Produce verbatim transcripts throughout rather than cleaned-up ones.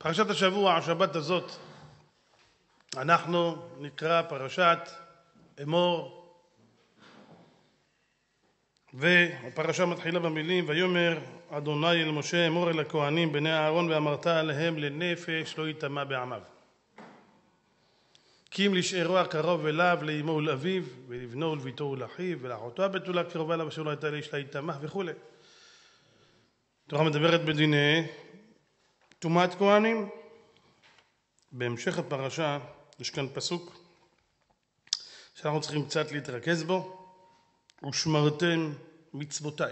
פרשת השבוע, השבת הזאת, אנחנו נקרא פרשת אמור, והפרשה מתחילה במילים, ויאמר אדוני אל משה אמור אל הכהנים בני אהרון ואמרת עליהם לנפש לא יטמא בעמיו. כי אם לשארו הקרוב אליו לאמו ולאביו ולבנו ולביתו ולאחיו ולאחותו הבתולה קרובה אליו אשר לא הייתה לאיש לה יטמא וכו'. התורה מדברת בדיני טומאת כהנים. בהמשך הפרשה יש כאן פסוק שאנחנו צריכים קצת להתרכז בו, ושמרתם מצוותיי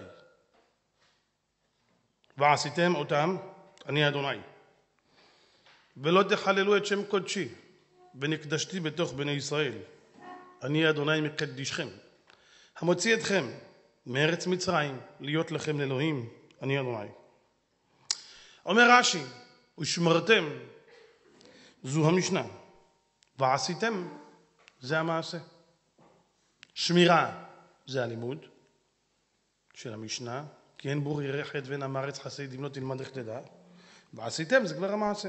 ועשיתם אותם אני אדוני, ולא תחללו את שם קודשי ונקדשתי בתוך בני ישראל, אני אדוני מקדישכם המוציא אתכם מארץ מצרים להיות לכם לאלוהים, אני אדוני. אומר רש"י, ושמרתם זו המשנה, ועשיתם זה המעשה. שמירה זה הלימוד של המשנה, כי אין בור ירחת ואין עם הארץ חסידים לא תלמד איך תדע, ועשיתם זה כבר המעשה.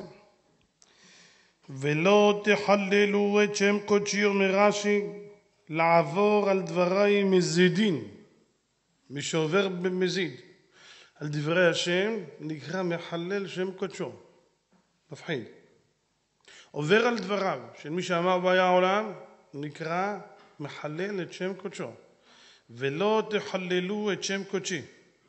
ולא תחללו את שם קודשי, אומר רש"י, לעבור על דברי מזידין. מי שעובר במזיד על דברי השם נקרא מחלל שם קודשו, מפחיד. עובר על דבריו של מי שאמר והיה העולם נקרא מחלל את שם קודשו. ולא תחללו את שם קודשי.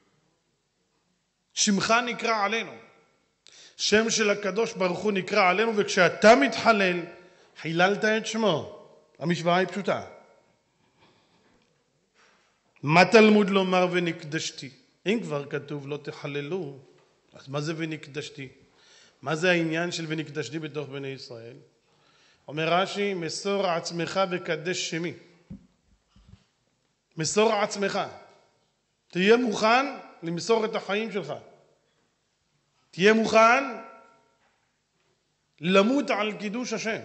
שמך נקרא עלינו, שם של הקדוש ברוך הוא נקרא עלינו, וכשאתה מתחלל חיללת את שמו. המשוואה היא פשוטה. מה תלמוד לומר ונקדשתי? אם כבר כתוב לא תחללו, אז מה זה ונקדשתי? מה זה העניין של ונקדשתי בתוך בני ישראל? אומר רש"י, מסור עצמך וקדש שמי. מסור עצמך, תהיה מוכן למסור את החיים שלך, תהיה מוכן למות על קידוש השם.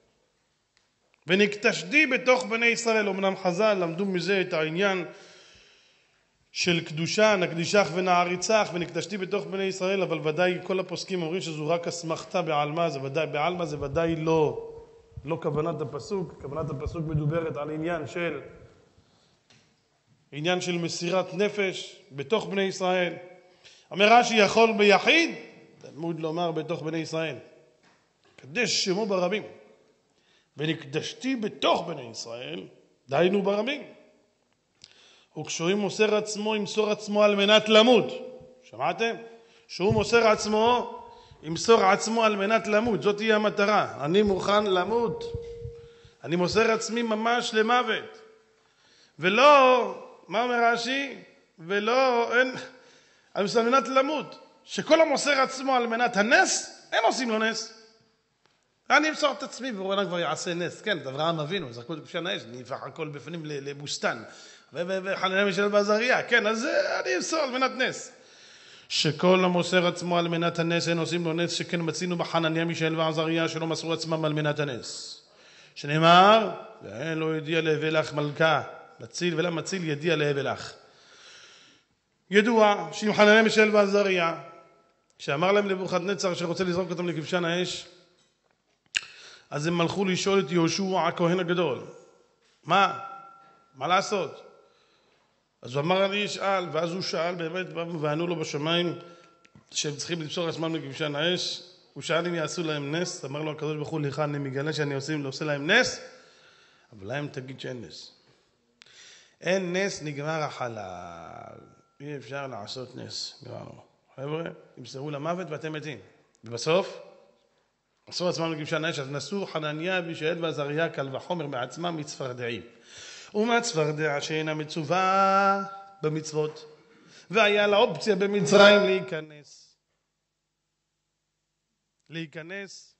ונקדשתי בתוך בני ישראל. אמנם חז"ל למדו מזה את העניין של קדושה, נקדישך ונעריצך ונקדשתי בתוך בני ישראל, אבל ודאי כל הפוסקים אומרים שזו רק אסמכתה בעלמא, זה ודאי בעלמא, זה ודאי לא לא כוונת הפסוק. כוונת הפסוק מדוברת על עניין של עניין של מסירת נפש בתוך בני ישראל. אומר רש"י, יכול ביחיד תלמוד לומר בתוך בני ישראל קדש שמו ברבים, ונקדשתי בתוך בני ישראל דהיינו ברבים. וכשהוא מוסר עצמו ימסור עצמו על מנת למות. שמעתם? שהוא מוסר עצמו ימסור עצמו על מנת למות. זאת היא המטרה. אני מוכן למות, אני מוסר עצמי ממש למוות. ולא, מה אומר רש"י? ולא, אין, על מנת למות. שכל המוסר עצמו על מנת הנס, אין עושים לו נס. אני אמסור את עצמי ורונה כבר יעשה נס. כן, את אברהם אבינו, זרקו את כבשן האש, נהפך הכל בפנים לבוסתן. וחנניה מישאל ועזריה, כן, אז אני אמסור על מנת נס. שכל המוסר עצמו על מנת הנס אין עושים לו נס, שכן מצינו בחנניה מישאל ועזריה שלא מסרו עצמם על מנת הנס. שנאמר, ואין לו ידיע להביא לך מלכה, מציל ולא מציל ידיע להביא לך. ידוע שאם חנניה מישאל ועזריה, שאמר להם נבוכדנצר שרוצה לזרוק אותם לכבשן האש, אז הם הלכו לשאול את יהושע הכהן הגדול, מה? מה לעשות? אז הוא אמר אני אשאל, ואז הוא שאל באמת, וענו לו בשמיים שהם צריכים למסור עצמם לכבשן האש. הוא שאל אם יעשו להם נס, אמר לו הקדוש ברוך הוא, לך אני מגלה שאני עושה, עושה להם נס, אבל להם תגיד שאין נס. אין נס, נגמר החלל, אי אפשר לעשות נס. חבר'ה, ימסרו למוות ואתם מתים. ובסוף מסרו עצמם לכבשן האש, אז נסו חנניה מישאל ועזריה קל וחומר בעצמם מצפרדעים. ומצפרדע שאינה מצווה במצוות, והיה לה אופציה במצרים להיכנס להיכנס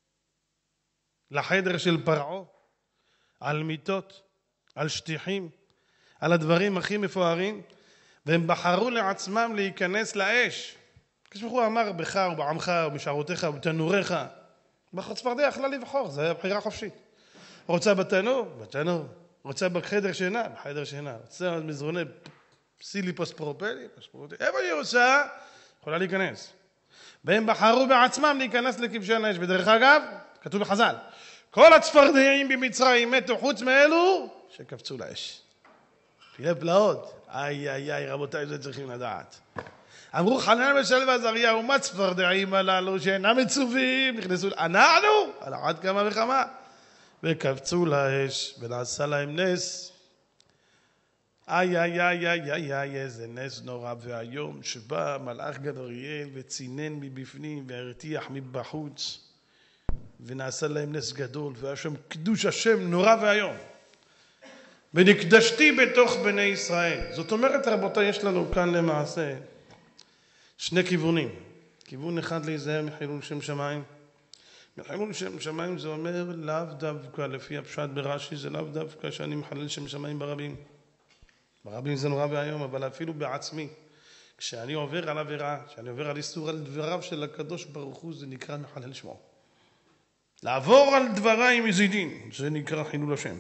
לחדר של פרעה, על מיטות, על שטיחים, על הדברים הכי מפוארים, והם בחרו לעצמם להיכנס לאש. כשבחור אמר בך ובעמך ובשערותיך ובתנוריך, בצפרדע יכלה לבחור, זה היה בחירה חופשית. רוצה בתנור? בתנור. רוצה בחדר שינה? בחדר שינה. רוצה מזרוני סיליפוס פרופלי? איפה היא רוצה? יכולה להיכנס. והם בחרו בעצמם להיכנס לכבשן האש. ודרך אגב, כתוב בחז"ל, כל הצפרדעים במצרים מתו חוץ מאלו שקפצו לאש. פילי פלאות. איי איי איי, רבותיי, זה צריכים לדעת. אמרו חנן ושלו ועזריה, ומה צפרדעים הללו שאינם מצווים, נכנסו, אנחנו, על אחת כמה וכמה, וקפצו לאש, ונעשה להם נס. איי איי איי איי איי איי, איזה נס נורא והיום, שבא מלאך גבריאל וצינן מבפנים והרתיח מבחוץ, ונעשה להם נס גדול, והיה שם קדוש השם נורא והיום. ונקדשתי בתוך בני ישראל. זאת אומרת, רבותיי, יש לנו כאן למעשה שני כיוונים. כיוון אחד להיזהר מחילול שם שמיים. מחילול שם שמיים זה אומר לאו דווקא, לפי הפשט ברש"י, זה לאו דווקא שאני מחלל שם שמיים ברבים. ברבים זה נורא והיום, אבל אפילו בעצמי. כשאני עובר על עבירה, כשאני עובר על איסור על דבריו של הקדוש ברוך הוא, זה נקרא מחלל שמו. לעבור על דבריי מזידין, זה נקרא חילול השם.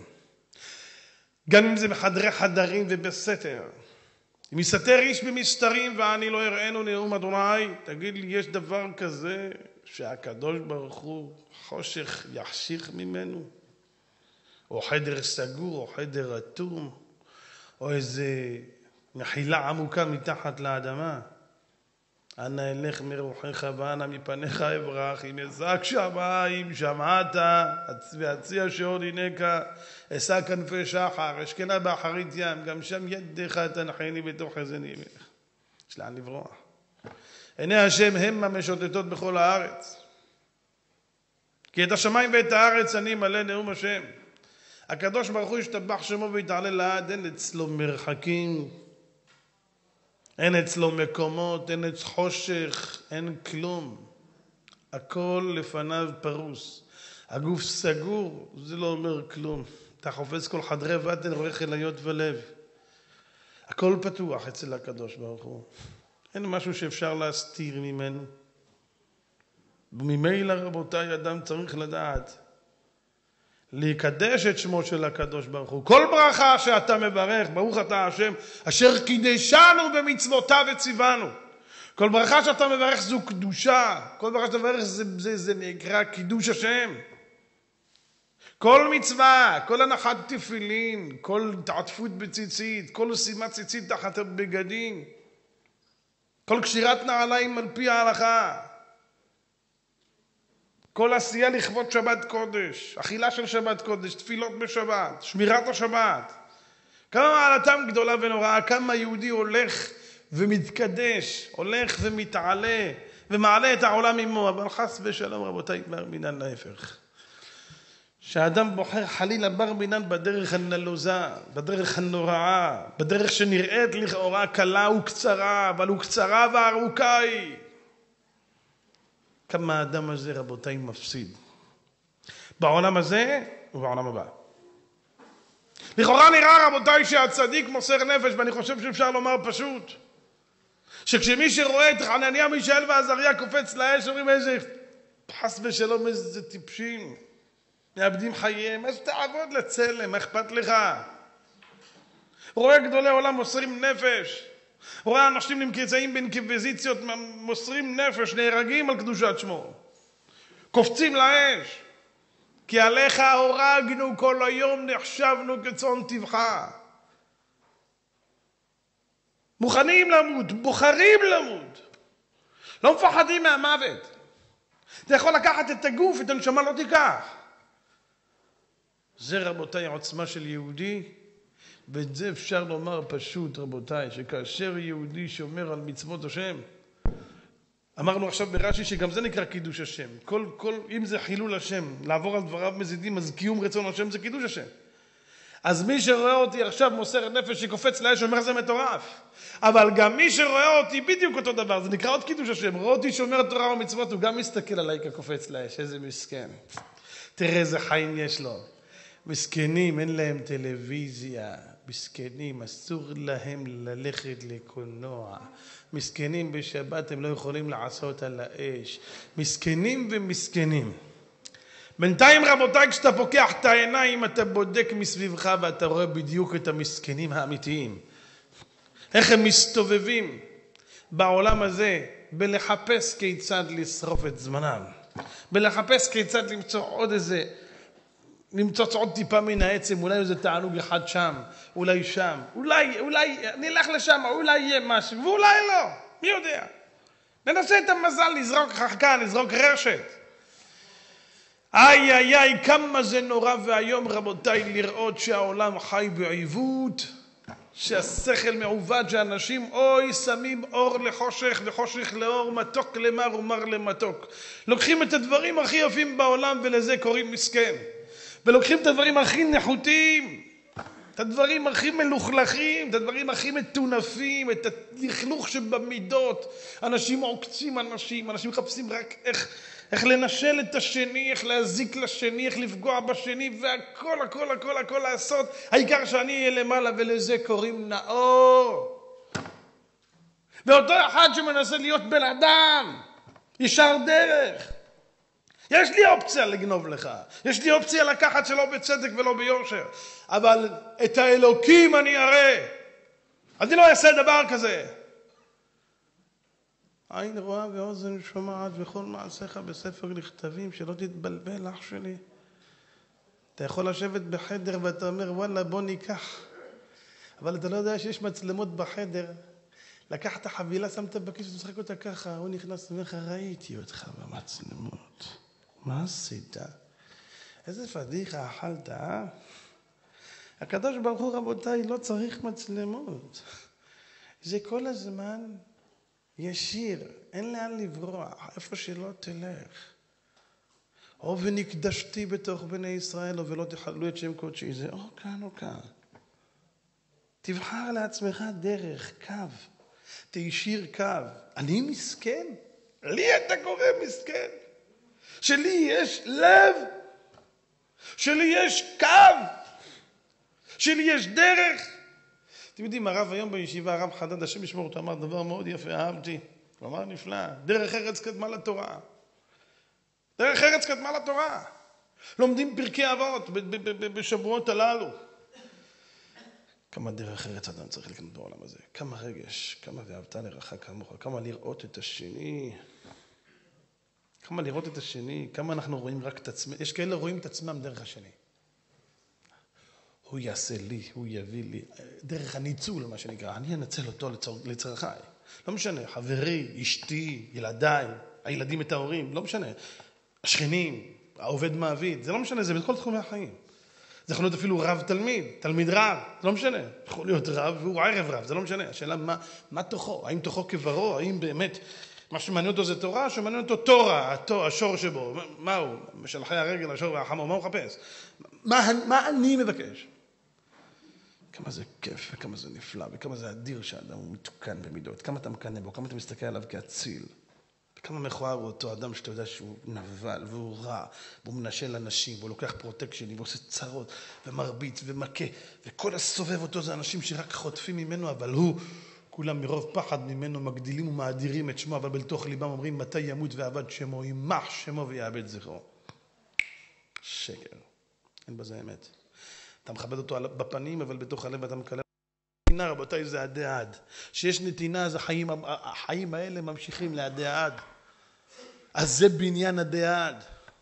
גם אם זה בחדרי חדרים ובסתר. אם יסתר איש במסתרים ואני לא אראנו נאום אדוני, תגיד לי, יש דבר כזה שהקדוש ברוך הוא חושך יחשיך ממנו? או חדר סגור, או חדר אטום, או איזה מחילה עמוקה מתחת לאדמה. אנא אלך מרוחך ואנא מפניך אברח, אם אזעק שמיים שמעת, והציע שעוד הנקה, אשא כנפי שחר, אשכנה באחרית ים, גם שם ידך תנחני בתוך אזני ימך. יש לאן לברוח. עיני השם הם המשוטטות בכל הארץ. כי את השמיים ואת הארץ אני מלא נאום השם. הקדוש ברוך הוא ישתבח שמו ויתעלה לעד, אין אצלו מרחקים, אין אצלו מקומות, אין אצל חושך, אין כלום. הכל לפניו פרוס. הגוף סגור, זה לא אומר כלום. אתה חופש כל חדרי בטן, רואה חיליות ולב. הכל פתוח אצל הקדוש ברוך הוא. אין משהו שאפשר להסתיר ממנו. וממילא רבותיי, אדם צריך לדעת להיקדש את שמו של הקדוש ברוך הוא. כל ברכה שאתה מברך, ברוך אתה השם, אשר קידשנו במצוותיו וציוונו. כל ברכה שאתה מברך זו קדושה. כל ברכה שאתה מברך זה, זה, זה נקרא קידוש השם. כל מצווה, כל הנחת תפילין, כל תעטפות בציצית, כל שימת ציצית תחת הבגדים, כל קשירת נעליים על פי ההלכה, כל עשייה לכבוד שבת קודש, אכילה של שבת קודש, תפילות בשבת, שמירת השבת. כמה מעלתם גדולה ונוראה, כמה יהודי הולך ומתקדש, הולך ומתעלה, ומעלה את העולם עמו, אבל חס ושלום רבותיי, בר מינן להפך. שהאדם בוחר חלילה בר מינן בדרך הנלוזה, בדרך הנוראה, בדרך שנראית לכאורה קלה וקצרה, אבל הוא קצרה וארוכה היא. כמה האדם הזה רבותיי מפסיד. בעולם הזה ובעולם הבא. לכאורה נראה רבותיי שהצדיק מוסר נפש, ואני חושב שאפשר לומר פשוט. שכשמי שרואה את חנניה, מישאל ועזריה קופץ לאש, אומרים איזה חס ושלום איזה טיפשים. מאבדים חייהם, אז תעבוד לצלם, מה אכפת לך? רואה גדולי עולם מוסרים נפש. רואה אנשים נמצאים באינקוויזיציות, מוסרים נפש, נהרגים על קדושת שמו. קופצים לאש. כי עליך הורגנו כל היום, נחשבנו כצאן טבחה. מוכנים למות, בוחרים למות. לא מפחדים מהמוות. אתה יכול לקחת את הגוף, את הנשמה לא תיקח. זה רבותיי עוצמה של יהודי, ואת זה אפשר לומר פשוט רבותיי, שכאשר יהודי שומר על מצוות השם, אמרנו עכשיו ברש"י שגם זה נקרא קידוש השם. כל, כל, אם זה חילול השם, לעבור על דבריו מזידים, אז קיום רצון השם זה קידוש השם. אז מי שרואה אותי עכשיו מוסר נפש שקופץ לאש, אומר זה מטורף. אבל גם מי שרואה אותי בדיוק אותו דבר, זה נקרא עוד קידוש השם. רואה אותי שומר תורה ומצוות, הוא גם מסתכל עליי כקופץ לאש, איזה מסכן. תראה איזה חיים יש לו. מסכנים, אין להם טלוויזיה. מסכנים, אסור להם ללכת לקולנוע. מסכנים בשבת, הם לא יכולים לעשות על האש. מסכנים ומסכנים. בינתיים רבותיי, כשאתה פוקח את העיניים, אתה בודק מסביבך ואתה רואה בדיוק את המסכנים האמיתיים. איך הם מסתובבים. בעולם הזה בלחפש כיצד לשרוף את זמנם, בלחפש כיצד למצוא עוד איזה, למצוא עוד טיפה מן העצם, אולי איזה תענוג אחד שם, אולי שם, אולי, אולי נלך לשם, אולי יהיה משהו, ואולי לא, מי יודע. ננסה את המזל, לזרוק חכן, לזרוק רשת. איי איי איי, כמה זה נורא והיום רבותיי לראות שהעולם חי בעיוות, שהשכל מעוות, שאנשים אוי שמים אור לחושך וחושך לאור, מתוק למר ומר למתוק. לוקחים את הדברים הכי יפים בעולם ולזה קוראים מסכן. ולוקחים את הדברים הכי נחותים, את הדברים הכי מלוכלכים, את הדברים הכי מטונפים, את הלכלוך שבמידות. אנשים עוקצים אנשים, אנשים מחפשים רק איך, איך לנשל את השני, איך להזיק לשני, איך לפגוע בשני, והכל, הכל, הכל, הכל לעשות. העיקר שאני אהיה למעלה ולזה קוראים נאור. ואותו אחד שמנסה להיות בן אדם, ישר דרך. יש לי אופציה לגנוב לך, יש לי אופציה לקחת שלא בצדק ולא ביושר, אבל את האלוקים אני אראה. אני לא אעשה דבר כזה. עין רואה ואוזן שומעת וכל מעשיך בספר נכתבים, שלא תתבלבל אח שלי. אתה יכול לשבת בחדר ואתה אומר וואלה בוא ניקח, אבל אתה לא יודע שיש מצלמות בחדר. לקחת החבילה, שמת בכיס ותשחק אותה ככה, הוא נכנס ואומר לך ראיתי אותך במצלמות. מה עשית? איזה פדיחה אכלת, אה? הקדוש ברוך הוא רבותיי לא צריך מצלמות. זה כל הזמן ישיר, אין לאן לברוח, איפה שלא תלך. או ונקדשתי בתוך בני ישראל, או ולא תחללו את שם קודשי, זה או כאן או כאן. תבחר לעצמך דרך, קו. תישיר קו. אני מסכן? לי אתה קורא מסכן? שלי יש לב, שלי יש קו, שלי יש דרך. אתם יודעים, הרב היום בישיבה, הרב חדד, השם ישמור אותו, אמר דבר מאוד יפה, אהבתי. הוא אמר נפלא, דרך ארץ קדמה לתורה. דרך ארץ קדמה לתורה. לומדים פרקי אבות בשבועות הללו. כמה דרך ארץ אדם צריך לקנות בעולם הזה. כמה רגש, כמה ואהבת לרעך כמוך, כמה לראות את השני. כמה לראות את השני, כמה אנחנו רואים רק את עצמם. יש כאלה רואים את עצמם דרך השני. הוא יעשה לי, הוא יביא לי, דרך הניצול, מה שנקרא. אני אנצל אותו לצרכי. לא משנה, חברי, אשתי, ילדיי, הילדים את ההורים, לא משנה. השכנים, העובד מעביד, זה לא משנה, זה בכל תחומי החיים. זה יכול להיות אפילו רב תלמיד, תלמיד רב, זה לא משנה. יכול להיות רב והוא ערב רב, זה לא משנה. השאלה מה, מה תוכו? האם תוכו כברו? האם באמת מה שמעניין אותו זה תורה? שמעניין אותו תורה, השור שבו. מה הוא? משלחי הרגל, השור והחמור, מה הוא מחפש? מה, מה אני מבקש? כמה זה כיף וכמה זה נפלא וכמה זה אדיר שהאדם הוא מתוקן במידות. כמה אתה מקנא בו, כמה אתה מסתכל עליו כאציל. וכמה מכוער הוא אותו אדם שאתה יודע שהוא נבל והוא רע, והוא מנשל אנשים, והוא לוקח פרוטקשנים, והוא עושה צרות, ומרביץ ומכה, וכל הסובב אותו זה אנשים שרק חוטפים ממנו, אבל הוא, כולם מרוב פחד ממנו מגדילים ומאדירים את שמו, אבל בתוך ליבם אומרים מתי ימות ועבד שמו, ימח שמו ויאבד זכרו. שקר. אין בזה אמת. אתה מכבד אותו בפנים, אבל בתוך הלב אתה מקלל. נתינה, רבותיי, זה עדי עד. שיש נתינה, אז החיים, החיים האלה ממשיכים לעדי עד. אז זה בניין עדי עד.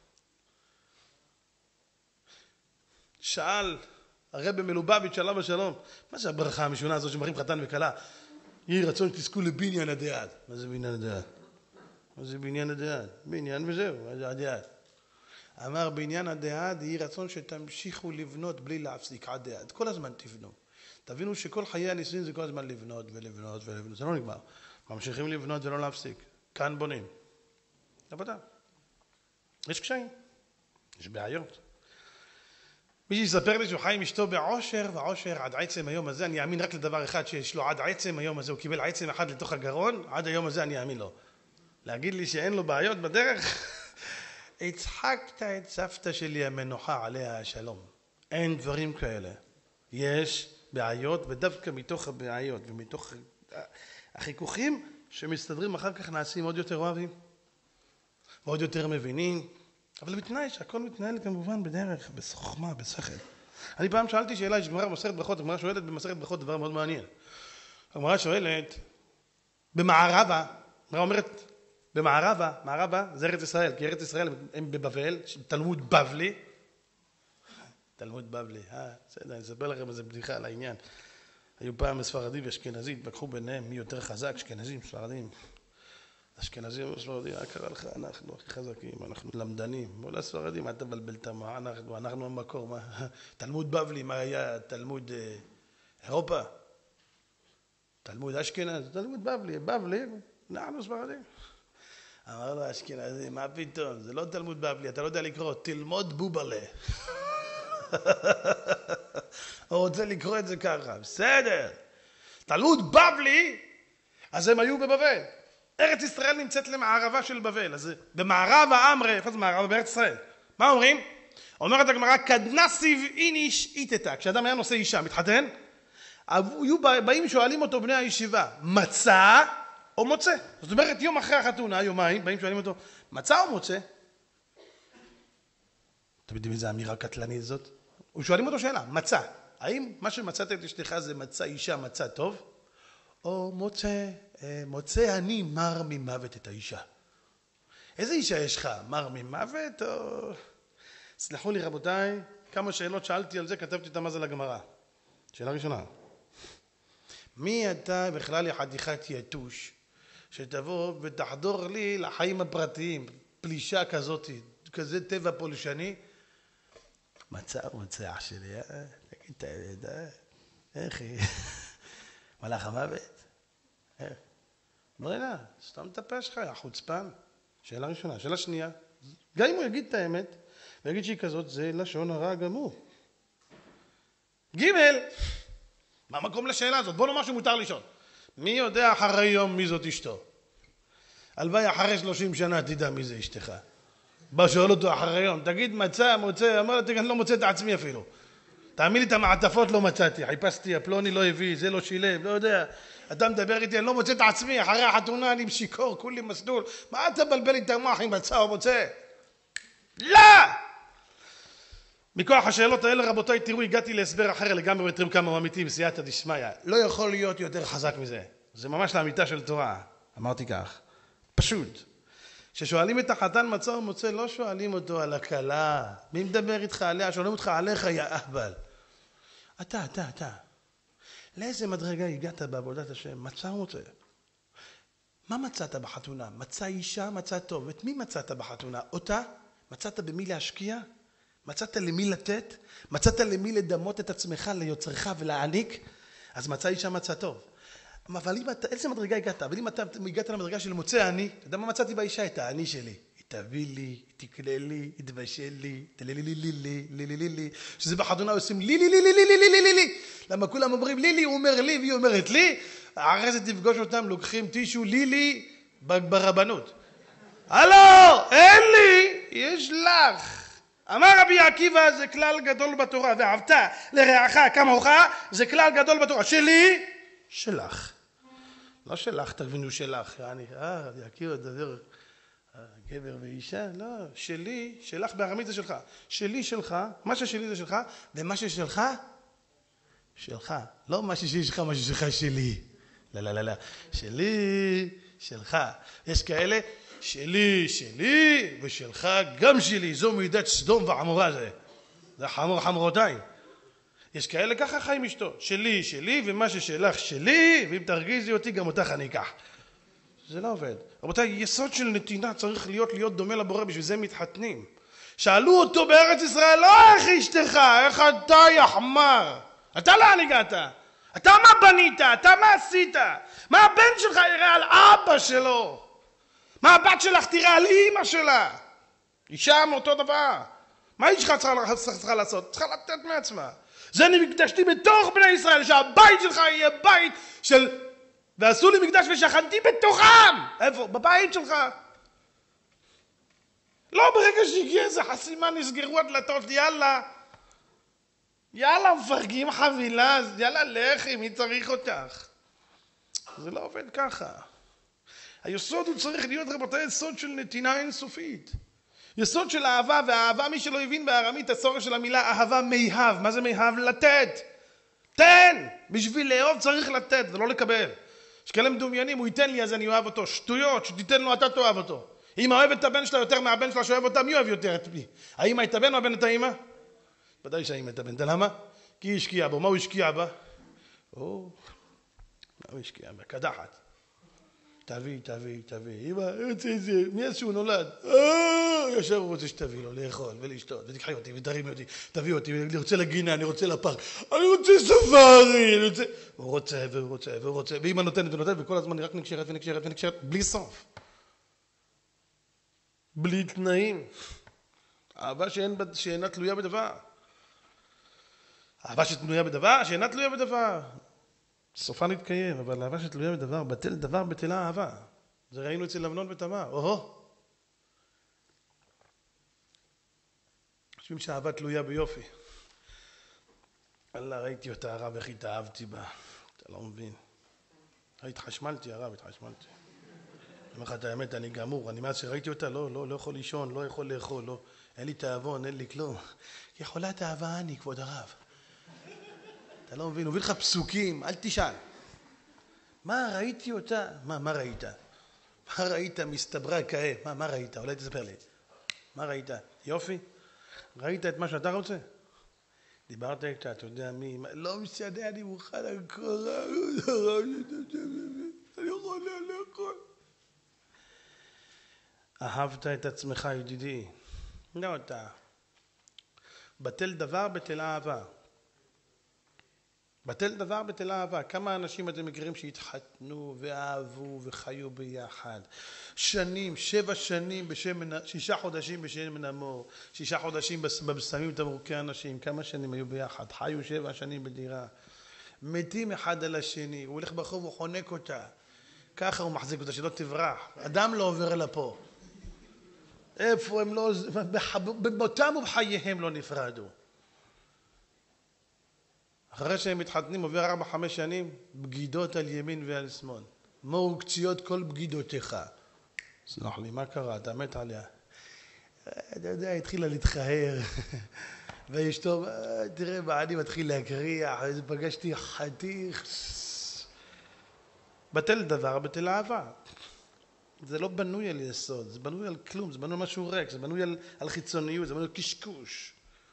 שאל הרב מלובביץ' עליו השלום, מה זה הברכה המשונה הזאת שמראים חתן וכלה? יהי רצון שתזכו לבניין עדי עד. מה זה בניין עדי עד? מה זה בניין עדי עד? בניין וזהו, מה זה עדי עד? אמר בעניין עדי עד, יהי רצון שתמשיכו לבנות בלי להפסיק עדי עד. כל הזמן תבנו. תבינו שכל חיי הניסויים זה כל הזמן לבנות ולבנות ולבנות. זה לא נגמר. ממשיכים לבנות ולא להפסיק. כאן בונים. עבודה. יש קשיים. יש בעיות. מי שיספר לי שהוא חי עם אשתו בעושר, ועושר עד עצם היום הזה, אני אאמין רק לדבר אחד שיש לו עד עצם היום הזה, הוא קיבל עצם אחד לתוך הגרון, עד היום הזה אני אאמין לו. להגיד לי שאין לו בעיות בדרך? הצחקת את סבתא שלי המנוחה עליה השלום. אין דברים כאלה. יש בעיות, ודווקא מתוך הבעיות ומתוך החיכוכים שמסתדרים אחר כך נעשים עוד יותר אוהבים ועוד יותר מבינים, אבל בתנאי שהכל מתנהל כמובן בדרך, בחוכמה, בשכל. אני פעם שאלתי שאלה, יש גמרא במסכת ברכות, הגמרא שואלת במסכת ברכות דבר מאוד מעניין. הגמרא שואלת, במערבה, מה אומרת? במערבה, מערבה זה ארץ ישראל, כי ארץ ישראל הם בבבל, תלמוד בבלי. תלמוד בבלי, אה, בסדר, אני אספר לכם איזה בדיחה על העניין. היו פעם ספרדים ואשכנזים, התווכחו ביניהם מי יותר חזק, אשכנזים, ספרדים. אשכנזים וספרדים, מה קרה לך? אנחנו הכי חזקים, אנחנו למדנים. מול הספרדים, מה אתה מבלבל את המוח? אנחנו, אנחנו המקור, מה? תלמוד בבלי, מה היה? תלמוד אה, אירופה? תלמוד אשכנז? תלמוד בבלי, בבלי, אנחנו ספרדים. אמר לו אשכנזי, מה פתאום? זה לא תלמוד בבלי, אתה לא יודע לקרוא, תלמוד בובלה. הוא רוצה לקרוא את זה ככה, בסדר. תלמוד בבלי, אז הם היו בבבל. ארץ ישראל נמצאת למערבה של בבל, אז במערב האמרי, איפה זה מערב? בארץ ישראל. מה אומרים? אומרת הגמרא, קדנסיב איניש איתתה. כשאדם היה נושא אישה, מתחתן, היו באים שואלים אותו בני הישיבה, מצא או מוצא? זאת אומרת, יום אחרי החתונה, יומיים, באים שואלים אותו, מצא או מוצא? אתם יודעים איזה אמירה קטלנית זאת? ושואלים אותו שאלה, מצא. האם מה שמצאת את אשתך זה מצא אישה, מצא טוב? או מוצא, מוצא אני מר ממוות את האישה. איזה אישה יש לך? מר ממוות או... סלחו לי רבותיי, כמה שאלות שאלתי על זה, כתבתי אותם אז על הגמרא. שאלה ראשונה. מי אתה בכלל חתיכת יתוש שתבוא ותחדור לי לחיים הפרטיים, פלישה כזאת, כזה טבע פולשני? מצא ומוצא אח שלי, אה? תגיד את האמת, אה? איך היא? מלאך המוות? איך? מרינה, סתם את הפה שלך, החוצפן. שאלה ראשונה. שאלה שנייה, גם אם הוא יגיד את האמת, ויגיד שהיא כזאת, זה לשון הרע גמור. ג' מה המקום לשאלה הזאת? בוא נאמר שמותר לשאול. מי יודע אחרי יום מי זאת אשתו? הלוואי אחרי שלושים שנה תדע מי זה אשתך. בא שואל אותו אחרי יום, תגיד מצא, מוצא, אמר לי, אני לא מוצא את עצמי אפילו. תאמין לי את המעטפות לא מצאתי, חיפשתי, הפלוני לא הביא, זה לא שילם, לא יודע. אתה מדבר איתי, אני לא מוצא את עצמי, אחרי החתונה אני משיקור, כולי מסלול. מה אתה בלבל לי את המוח אם מצא או מוצא? לא! מכוח השאלות האלה, רבותיי, תראו, הגעתי להסבר אחר לגמרי ותראו כמה הוא אמיתי בסייעתא דשמיא. לא יכול להיות יותר חזק מזה. זה ממש לאמיתה של תורה. אמרתי כך. פשוט. כששואלים את החתן מצא או מוצא, לא שואלים אותו על הכלה. מי מדבר איתך עליה? שואלים אותך עליך, יא אהבל. אתה, אתה, אתה. לאיזה מדרגה הגעת בעבודת השם? מצא או מוצא? מה מצאת בחתונה? מצא אישה, מצא טוב. את מי מצאת בחתונה? אותה? מצאת במי להשקיע? מצאת למי לתת? מצאת למי לדמות את עצמך ליוצרך ולהעניק? אז מצא אישה, מצא טוב. אבל אם אתה, איזה מדרגה הגעת? אבל אם אתה הגעת למדרגה של מוצא אני, אתה יודע מה מצאתי באישה? את האני שלי. היא תביא לי, תקלה לי, תבשל לי, תלי לי לי לי לי לי לי לי לי. שזה בחתונה עושים לי לי לי לי לי לי לי לי לי. למה כולם אומרים לי לי, הוא אומר לי והיא אומרת לי. אחרי זה תפגוש אותם, לוקחים טישו לי לי ברבנות. הלו, אין לי, יש לך. אמר רבי עקיבא, זה כלל גדול בתורה, ואהבת לרעך כמוך, זה כלל גדול בתורה. שלי, שלך. לא שלך, תבינו שלך. יעני, אה, רבי עקיבא דבר, גבר ואישה, לא, שלי, שלך בארמית זה שלך. שלי שלך, מה ששלי זה שלך, ומה ששלך, שלך. לא מה ששלי שלך, מה ששלך שלי. לא, לא, לא, לא. שלי, שלך. יש כאלה, שלי, שלי, ושלך גם שלי. זו מידת סדום ועמורה זה. זה חמור חמורותיים. יש כאלה ככה חיים אשתו. שלי, שלי, ומה ששלך שלי, ואם תרגיזי אותי גם אותך אני אקח. זה לא עובד. רבותיי, יסוד של נתינה צריך להיות להיות דומה לבורא, בשביל זה מתחתנים. שאלו אותו בארץ ישראל, לא איך אשתך, איך אתה יחמר. אתה לאן הגעת? אתה מה בנית? אתה מה עשית? מה הבן שלך יראה על אבא שלו? מה הבת שלך תראה על אמא שלה? אישה מאותו דבר. מה אישך צריכה, צריכה לעשות? צריכה לתת מעצמה. זה אני מקדשתי בתוך בני ישראל, שהבית שלך יהיה בית של... ועשו לי מקדש ושכנתי בתוכם. איפה? בבית שלך. לא ברגע שהגיע איזה חסימה, נסגרו הדלתות, יאללה. יאללה, מפרגים חבילה, יאללה, לכי, מי צריך אותך? זה לא עובד ככה. היסוד הוא צריך להיות, רבותיי, יסוד של נתינה אינסופית. יסוד של אהבה, והאהבה, מי שלא הבין בארמית, הסורש של המילה אהבה מיהב. מה זה מיהב? לתת. תן! בשביל לאהוב צריך לתת ולא לקבל. יש כאלה מדומיינים, הוא ייתן לי אז אני אוהב אותו. שטויות, שתיתן לו אתה תאהב אותו. אמא אוהבת את הבן שלה יותר מהבן שלה שאוהב אותה, מי אוהב יותר את מי? האמא את הבן או הבן את האמא? ודאי שהאמא את הבן. אתה למה? כי היא השקיעה בו. מה הוא השקיע בה? או, מה הוא השקיע בה? קדחת. תביא, תביא, תביא. אמא, רוצה את זה. מאז שהוא נולד. ישר הוא רוצה שתביא לו לאכול ולשתות. ותקחי אותי ותרימי אותי. תביא אותי. אני רוצה לגינה, אני רוצה לפארק. אני רוצה ספארי. אני רוצה... הוא רוצה והוא רוצה והוא רוצה. ואמא נותנת ונותנת וכל הזמן היא רק נקשרת ונקשרת ונקשרת. בלי סוף. בלי תנאים. אהבה שאין, שאינה תלויה בדבר. אהבה שתלויה בדבר, שאינה תלויה בדבר. סופה נתקיים, אבל אהבה שתלויה בדבר, בטל דבר בטלה אהבה. זה ראינו אצל אמנון ותמר. או-הו. חושבים שהאהבה תלויה ביופי. אללה, ראיתי אותה הרב, איך התאהבתי בה. אתה לא מבין. התחשמלתי הרב, התחשמלתי. אומר לך את האמת, אני גמור. אני מאז שראיתי אותה, לא, לא, לא יכול לישון, לא יכול לאכול, לא. אין לי תאבון, אין לי כלום. יכולה תאווה אני, כבוד הרב. אתה לא מבין, הוא מביא לך פסוקים, אל תשאל. מה ראיתי אותה? מה, מה ראית? מה ראית מסתברה כאה? מה, מה ראית? אולי תספר לי. מה ראית? יופי? ראית את מה שאתה רוצה? דיברת איתה, אתה יודע מי? לא משנה, אני מוכן לקרוא. אני יכול לאכול. אהבת את עצמך, ידידי. לא אתה. בטל דבר, בטל אהבה. בטל דבר בטל אהבה. כמה אנשים אתם מכירים שהתחתנו ואהבו וחיו ביחד? שנים, שבע שנים בשמן, שישה חודשים בשמן המור, שישה חודשים בבשמים תמרוקי אנשים. כמה שנים היו ביחד? חיו שבע שנים בדירה. מתים אחד על השני. הוא הולך ברחוב, הוא חונק אותה. ככה הוא מחזיק אותה, שלא תברח. אדם לא עובר אל פה. איפה הם לא... במותם ובחייהם לא נפרדו. אחרי שהם מתחתנים עובר ארבע חמש שנים, בגידות על ימין ועל שמאל. מור קציות כל בגידותיך. סלח לי, מה קרה? אתה מת עליה. אתה יודע, התחילה להתחהר. ואשתו, תראה, בעדי מתחיל להקריח, פגשתי חתיך. בטל דבר, בטל אהבה. זה לא בנוי על יסוד, זה בנוי על כלום, זה בנוי על משהו ריק, זה בנוי על, על חיצוניות, זה בנוי על קשקוש.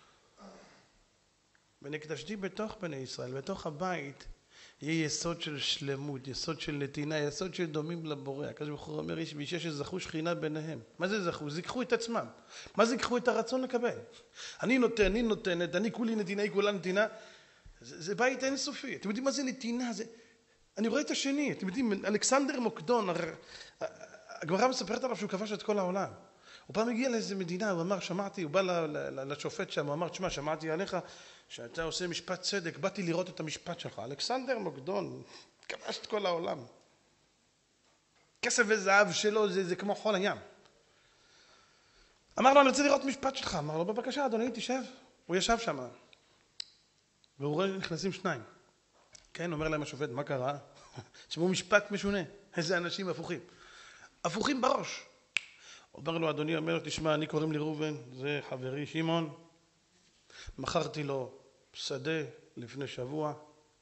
ונקדשתי בתוך בני ישראל, בתוך הבית, יהיה יסוד של שלמות, יסוד של נתינה, יסוד של דומים לבורא. הקדוש ברוך הוא אומר, איש ואישה שזכו שכינה ביניהם. מה זה זכו? זיכחו את עצמם. מה זיכחו? את הרצון לקבל. אני נותן, אני נותנת, אני כולי נתינה, היא כולה נתינה. זה, זה בית אינסופי. אתם יודעים מה זה נתינה? זה... אני רואה את השני. אתם יודעים, אלכסנדר מוקדון, הגמרא מספרת עליו שהוא כבש את כל העולם. הוא פעם הגיע לאיזה מדינה, הוא אמר, שמעתי, הוא בא לשופט שם, הוא אמר, תשמע, שמעתי עליך שאתה עושה משפט צדק, באתי לראות את המשפט שלך. אלכסנדר מוקדון, כבש את כל העולם. כסף וזהב שלו, זה, זה כמו חול הים. אמר לו, אני רוצה לראות משפט שלך. אמר לו, בבקשה, אדוני, תשב. הוא ישב שם. והוא רואה, נכנסים שניים. כן, אומר להם השופט, מה קרה? תשמעו משפט משונה. איזה אנשים הפוכים. הפוכים בראש. אומר לו, אדוני אומר, תשמע, אני קוראים לי ראובן, זה חברי שמעון. מכרתי לו שדה לפני שבוע.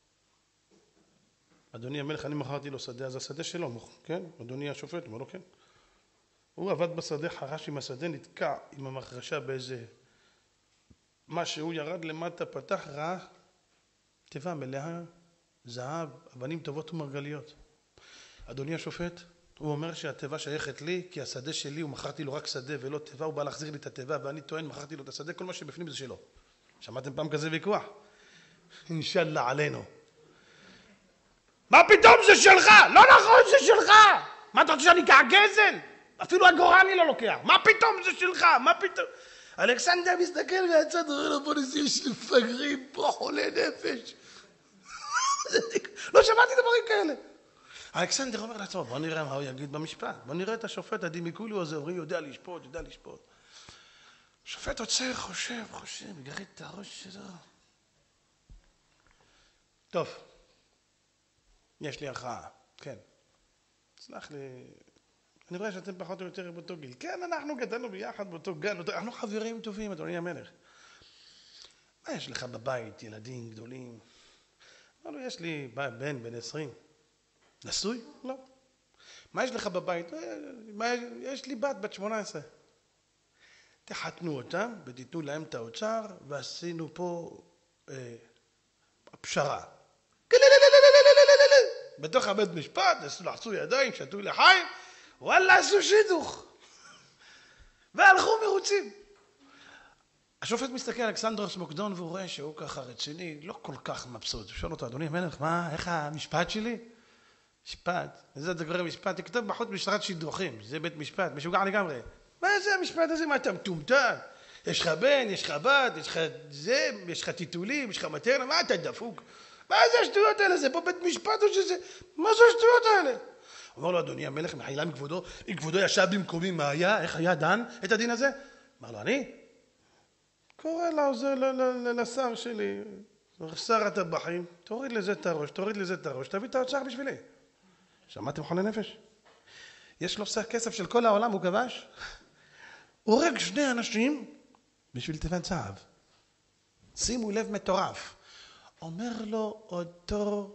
אדוני המלך, אני מכרתי לו שדה, אז השדה שלו, כן? אדוני השופט, אומר לו, כן. הוא עבד בשדה, חרש עם השדה, נתקע עם המחרשה באיזה... מה שהוא ירד למטה, פתח, ראה תיבה מלאה, זהב, אבנים טובות ומרגליות. אדוני השופט, הוא אומר שהתיבה שייכת לי, כי השדה שלי, הוא מכרתי לו רק שדה ולא תיבה, הוא בא להחזיר לי את התיבה, ואני טוען, מכרתי לו את השדה, כל מה שבפנים זה שלו. שמעתם פעם כזה ויכוח? אינשאללה עלינו. מה פתאום זה שלך? לא נכון זה שלך! מה אתה רוצה שאני אקח גזל? אפילו הגורל אני לא לוקח. מה פתאום זה שלך? מה פתאום? אלכסנדר מסתכל מהצד, רואה לו פה נזיר של מפגרים, פה חולה נפש. לא שמעתי דברים כאלה. אלכסנדר אומר לעצמו, בוא נראה מה הוא יגיד במשפט. בוא נראה את השופט הדימיקולי הזה, אומרים, יודע לשפוט, יודע לשפוט. שופט עוצר, חושב, חושב, מגרד את הראש שלו. טוב, יש לי הכרעה, כן. סלח לי, אני רואה שאתם פחות או יותר באותו גיל. כן, אנחנו גדלנו ביחד באותו גן, אנחנו חברים טובים, אדוני המלך. מה יש לך בבית, ילדים גדולים? אמר לו, יש לי בן, בן עשרים. נשוי? לא. מה יש לך בבית? מה, יש לי בת בת שמונה עשרה. תחתנו אותם ותיתנו להם את האוצר, ועשינו פה אה, פשרה. בתוך הבית משפט, לחצו ידיים, שתו לחיים, וואלה, עשו שידוך. והלכו מרוצים. השופט מסתכל על אלכסנדרוס מוקדון, והוא רואה שהוא ככה רציני, לא כל כך מבסוט. הוא שואל אותו, אדוני המלך, מה, איך המשפט שלי? משפט, זה דגרי משפט, תכתוב בחוץ משרת שידוכים, זה בית משפט, משוגע לגמרי. מה זה המשפט הזה? מה אתה מטומטם? יש לך בן, יש לך בת, יש לך זה, יש לך טיטולים, יש לך מטרנה, מה אתה דפוק? מה זה השטויות האלה? זה פה בית משפט או שזה... מה זה השטויות האלה? אמר לו, אדוני המלך, מחילה מכבודו, אם כבודו ישב במקומי, מה היה? איך היה דן את הדין הזה? אמר לו, אני? קורא לעוזר לשר שלי, שר הטבחים, תוריד לזה את הראש, תוריד לזה את הראש, תביא את האוצר בשבילי. שמעתם חולי נפש? יש לו סך כסף של כל העולם, הוא כבש. הוא הורג שני אנשים בשביל תיבת זהב. שימו לב מטורף. אומר לו אותו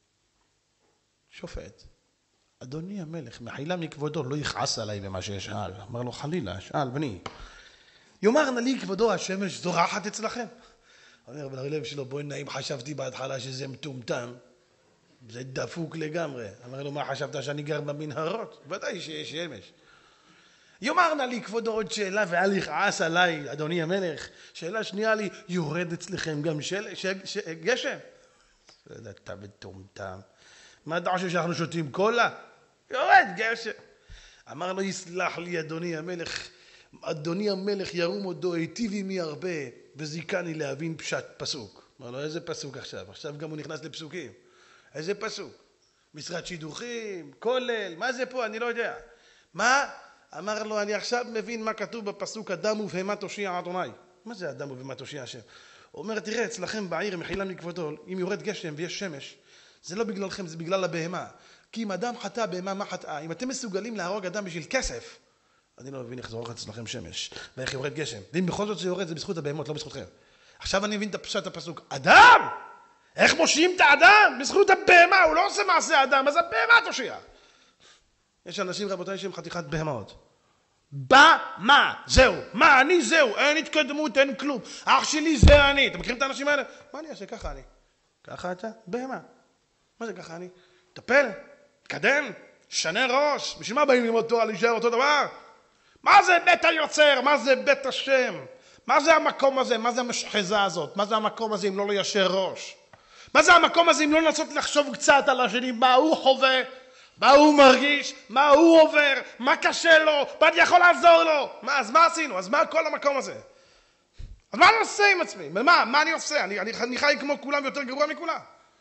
שופט, אדוני המלך, מחילה מכבודו, לא יכעס עליי במה ששאל. אמר לו, חלילה, שאל בני. יאמר נא לי כבודו, השמש זורחת אצלכם? אומר בלב שלו, בואי נעים, חשבתי בהתחלה שזה מטומטם. זה דפוק לגמרי. אמר לו, מה חשבת שאני גר במנהרות? ודאי שיש שמש. יאמר נא לי כבודו עוד שאלה, ואל יכעס עליי, אדוני המלך. שאלה שנייה לי, יורד אצלכם גם של... ש... ש... גשם? אתה מטומטם. מה אתה חושב שאנחנו שותים קולה? יורד גשם. אמר לו, יסלח לי אדוני המלך. אדוני המלך ירום עודו, היטיב עמי הרבה, וזיכני להבין פשט פסוק. אמר לו, איזה פסוק עכשיו? עכשיו גם הוא נכנס לפסוקים. איזה פסוק? משרד שידוכים, כולל, מה זה פה? אני לא יודע. מה? אמר לו, אני עכשיו מבין מה כתוב בפסוק, אדם ובהמה תושיע אדוני. מה זה אדם ובהמה תושיע השם? הוא אומר, תראה, אצלכם בעיר, מחילה מכבודו, אם יורד גשם ויש שמש, זה לא בגללכם, זה בגלל הבהמה. כי אם אדם חטא, בהמה מה חטאה? אם אתם מסוגלים להרוג אדם בשביל כסף, אני לא מבין איך זורח אצלכם שמש, ואיך יורד גשם. ואם בכל זאת זה יורד, זה בזכות הבהמות, לא בזכותכם. עכשיו אני מבין את הפשט הפסוק. אדם! איך מושיעים את האדם? בזכות הבהמה, הוא לא עושה מעשה אדם, אז הבהמה תושיע. יש אנשים, רבותיי, שהם חתיכת בהמות. במה? זהו. מה אני? זהו. אין התקדמות, אין כלום. אח שלי זה אני. אתם מכירים את האנשים האלה? מה אני אעשה? ככה אני. ככה אתה? בהמה. מה זה ככה אני? טפל, תקדם, שנה ראש. בשביל מה באים ללמוד תורה להישאר אותו דבר? מה זה בית היוצר? מה זה בית השם? מה זה המקום הזה? מה זה המשחזה הזאת? מה זה המקום הזה אם לא ליישר ראש? מה זה המקום הזה אם לא לנסות לחשוב קצת על השני? מה הוא חווה? מה הוא מרגיש? מה הוא עובר? מה קשה לו? מה אני יכול לעזור לו? מה, אז מה עשינו? אז מה כל המקום הזה? אז מה אני עושה עם עצמי? מה, מה אני עושה? אני, אני, אני חי כמו כולם ויותר גרוע מכולם.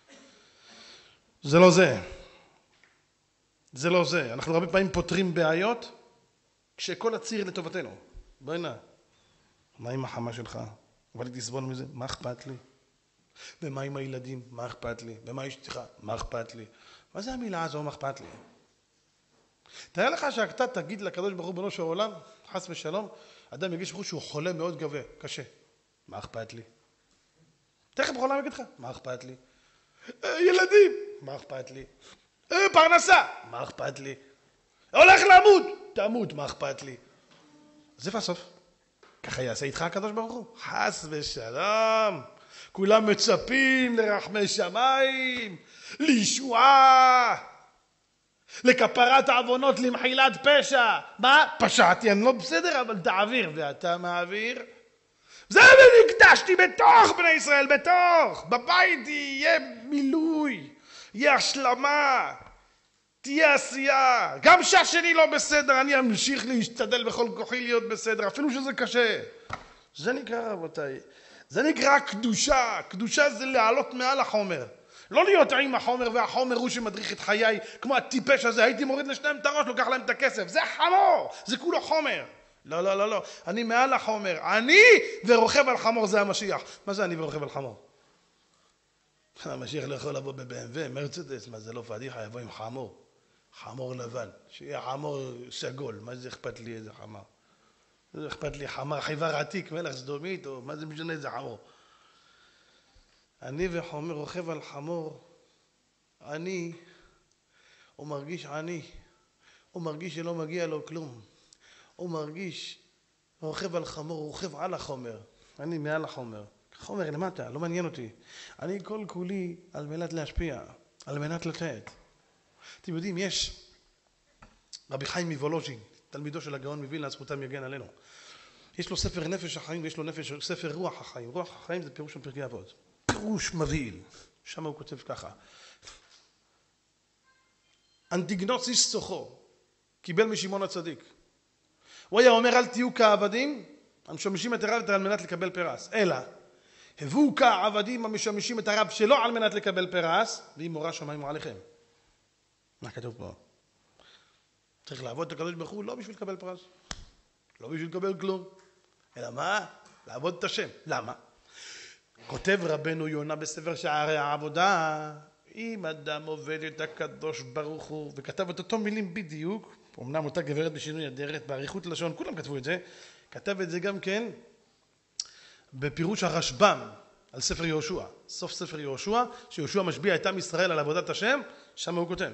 זה לא זה. זה לא זה. אנחנו הרבה פעמים פותרים בעיות כשכל הציר לטובתנו. בואי נע. מה עם החמה שלך? אבל תסבול מזה? מה אכפת לי? ומה עם הילדים? מה אכפת לי? ומה אשתך? מה אכפת לי? מה זה המילה הזו? מה אכפת לי? תראה לך שאתה תגיד לקדוש ברוך הוא בנו של העולם, חס ושלום, אדם יגיש חוש שהוא חולה מאוד גבה, קשה. מה אכפת לי? תכף בעולם יגיד לך, מה אכפת לי? ילדים, מה אכפת לי? פרנסה, מה אכפת לי? הולך למות, תמות, מה אכפת לי? אז איפה הסוף? ככה יעשה איתך הקדוש ברוך הוא? חס ושלום. כולם מצפים לרחמי שמיים, לישועה, לכפרת העוונות, למחילת פשע. מה? פשעתי, אני לא בסדר, אבל תעביר. ואתה מעביר? זה ונקדשתי בתוך בני ישראל, בתוך. בבית יהיה מילוי, יהיה השלמה, תהיה עשייה. גם שהשני לא בסדר, אני אמשיך להשתדל בכל כוחי להיות בסדר, אפילו שזה קשה. זה נקרא, רבותיי, זה נקרא קדושה. קדושה זה לעלות מעל החומר. לא להיות עם החומר, והחומר הוא שמדריך את חיי, כמו הטיפש הזה, הייתי מוריד לשניהם את הראש, לוקח להם את הכסף. זה חמור, זה כולו חומר. לא, לא, לא, לא. אני מעל החומר. אני ורוכב על חמור, זה המשיח. מה זה אני ורוכב על חמור? המשיח לא יכול לבוא ב-בי אם דאבליו, מרצדס, מה זה לא פדיחה, יבוא עם חמור. חמור לבן. שיהיה חמור סגול. מה זה אכפת לי איזה חמור? זה אכפת לי חמר חיוור עתיק, מלך סדומית, או מה זה משנה איזה חמור? אני וחומר רוכב על חמור. אני הוא מרגיש עני, הוא מרגיש שלא מגיע לו כלום, הוא מרגיש, הוא רוכב על חמור, הוא רוכב על החומר, אני מעל החומר, חומר למטה, לא מעניין אותי, אני כל כולי על מנת להשפיע, על מנת לתת. אתם יודעים, יש רבי חיים מוולוז'ין, תלמידו של הגאון מווילנה, זכותם יגן עלינו, יש לו ספר נפש החיים ויש לו נפש, ספר רוח החיים. רוח החיים זה פירוש של פרקי אבות. פירוש מבהיל. שם הוא כותב ככה. אנטיגנוסיס סוחו קיבל משמעון הצדיק. הוא היה אומר אל תהיו כעבדים המשמשים את הרב על מנת לקבל פרס. אלא הבו כעבדים המשמשים את הרב שלא על מנת לקבל פרס ואם מורה שמיים עליכם. מה כתוב פה? צריך לעבוד את הקדוש ברוך הוא לא בשביל לקבל פרס. לא בשביל לקבל כלום. אלא מה? לעבוד את השם. למה? כותב רבנו יונה בספר שערי העבודה, אם אדם עובד את הקדוש ברוך הוא, וכתב את אותו מילים בדיוק, אמנם אותה גברת בשינוי אדרת, בעריכות לשון, כולם כתבו את זה, כתב את זה גם כן בפירוש הרשב"ם על ספר יהושע, סוף ספר יהושע, שיהושע משביע את עם ישראל על עבודת השם, שם הוא כותב,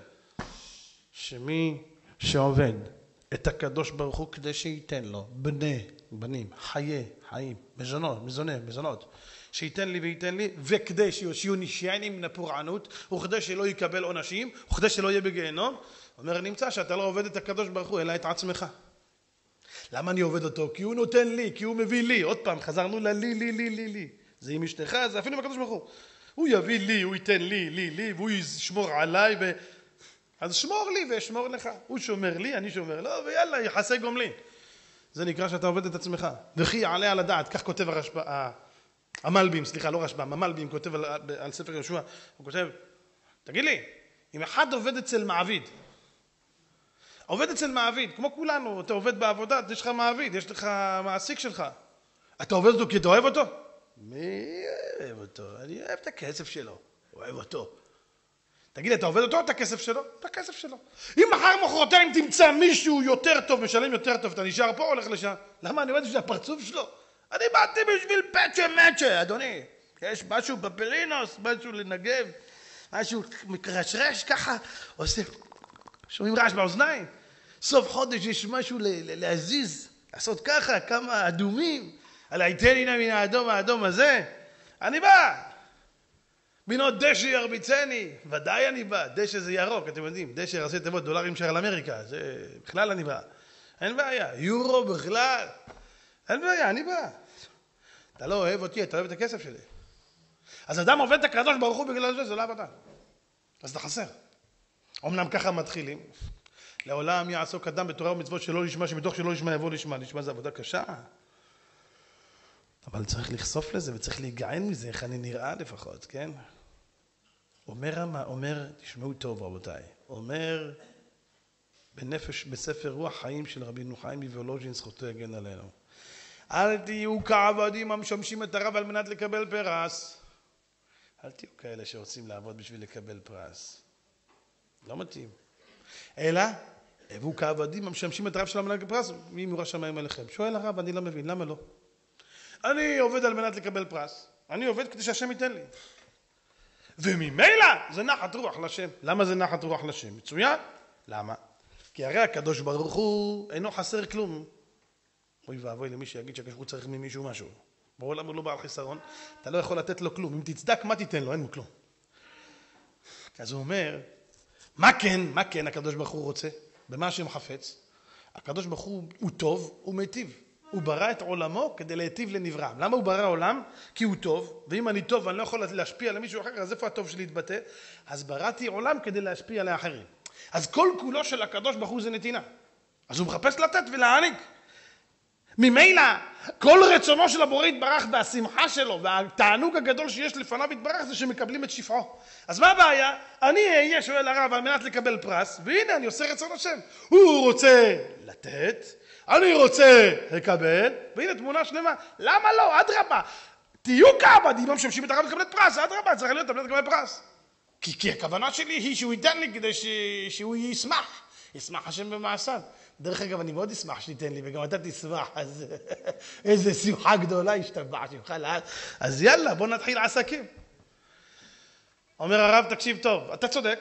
שמי שעובד את הקדוש ברוך הוא כדי שייתן לו בני, בנים, חיי, חיים, מזונות, מזונות, מזונות, שייתן לי וייתן לי, וכדי שיושיעו נשייני מן הפורענות, וכדי שלא יקבל עונשים, וכדי שלא יהיה בגיהנום, אומר נמצא שאתה לא עובד את הקדוש ברוך הוא, אלא את עצמך. למה אני עובד אותו? כי הוא נותן לי, כי הוא מביא לי. עוד פעם, חזרנו ללי, לי, לי, לי, לי. זה עם אשתך, זה אפילו בקדוש ברוך הוא. הוא יביא לי, הוא ייתן לי, לי, לי, והוא ישמור עליי, ו... אז שמור לי ואשמור לך. הוא שומר לי, אני שומר לו, ויאללה, יחסי גומלין. זה נקרא שאתה עובד את עצמך. וכי יעלה על הדעת, כך כותב הרשב"ם, המלבים, סליחה, לא רשב"ם, המלבים כותב על, על ספר יהושע, הוא כותב, תגיד לי, אם אחד עובד אצל מעביד, עובד אצל מעביד, כמו כולנו, אתה עובד בעבודה, יש לך מעביד, יש לך מעסיק שלך, אתה עובד אותו כי אתה אוהב אותו? מי אוהב אותו? אני אוהב את הכסף שלו, אוהב אותו. תגיד, אתה עובד אותו או את הכסף שלו? את הכסף שלו. אם מחר מחרתיים תמצא מישהו יותר טוב, משלם יותר טוב, אתה נשאר פה או הולך לשם? למה אני עובד בשביל הפרצוף שלו? אני באתי בשביל פצ'ה מצ'ה, אדוני. יש משהו בפלינוס, משהו לנגב, משהו מקרשרש ככה, עושה, שומעים רעש באוזניים. סוף חודש יש משהו להזיז, לעשות ככה, כמה אדומים, על היתנינה מן האדום האדום הזה. אני בא. בינות דשא ירביצני, ודאי אני בא, דשא זה ירוק, אתם יודעים, דשא ראשי תיבות, דולרים של אמריקה, זה בכלל אני בא. אין בעיה, יורו בכלל, אין בעיה, אני בא. אתה לא אוהב אותי, אתה אוהב את הכסף שלי. אז אדם עובד את הקדוש ברוך הוא בגלל זה, זה לא עבודה. אז אתה חסר. אמנם ככה מתחילים, לעולם יעסוק אדם בתורה ומצוות שלא לשמה, שמתוך שלא לשמה יבוא לשמה, לשמה זה עבודה קשה. אבל צריך לחשוף לזה וצריך להיגען מזה, איך אני נראה לפחות, כן? אומר, אומר, תשמעו טוב רבותיי, אומר בנפש, בספר רוח חיים של רבינו חיים מוולוז'ין, זכותו יגן עלינו. אל תהיו כעבדים המשמשים את הרב על מנת לקבל פרס. אל תהיו כאלה שרוצים לעבוד בשביל לקבל פרס. לא מתאים. אלא, הבו כעבדים המשמשים את הרב של המלאג פרס, מי מורה שמיים עליכם? שואל הרב, אני לא מבין, למה לא? אני עובד על מנת לקבל פרס. אני עובד כדי שהשם ייתן לי. וממילא זה נחת רוח לשם. למה זה נחת רוח לשם? מצוין. למה? כי הרי הקדוש ברוך הוא אינו חסר כלום. אוי ואבוי למי שיגיד שהקדוש ברוך הוא צריך ממישהו משהו. בעולם הוא לא בעל חיסרון. אתה לא יכול לתת לו כלום. אם תצדק, מה תיתן לו? אין לו כלום. אז הוא אומר, מה כן, מה כן הקדוש ברוך הוא רוצה? במה השם חפץ? הקדוש ברוך הוא הוא טוב, הוא מיטיב. הוא ברא את עולמו כדי להיטיב לנברא. למה הוא ברא עולם? כי הוא טוב, ואם אני טוב ואני לא יכול להשפיע למישהו אחר, אז איפה הטוב שלי יתבטא? אז בראתי עולם כדי להשפיע לאחרים. אז כל כולו של הקדוש ברוך הוא זה נתינה. אז הוא מחפש לתת ולהעניק. ממילא, כל רצונו של הבורא יתברך והשמחה שלו, והתענוג הגדול שיש לפניו יתברך זה שמקבלים את שפעו. אז מה הבעיה? אני אהיה שואל הרב על מנת לקבל פרס, והנה אני עושה רצון השם. הוא רוצה לתת, אני רוצה לקבל, והנה תמונה שלמה. למה לא? אדרבה. תהיו כעבדים המשמשים את הרב לקבל את פרס, אדרבה, צריך להיות על מנת לקבל פרס. כי, כי הכוונה שלי היא שהוא ייתן לי כדי ש... שהוא ישמח. ישמח השם במעשיו. דרך אגב, אני מאוד אשמח שתיתן לי, וגם אתה תשמח, אז איזה שמחה גדולה השתבח שמך לאט. אז יאללה, בוא נתחיל עסקים. אומר הרב, תקשיב טוב, אתה צודק,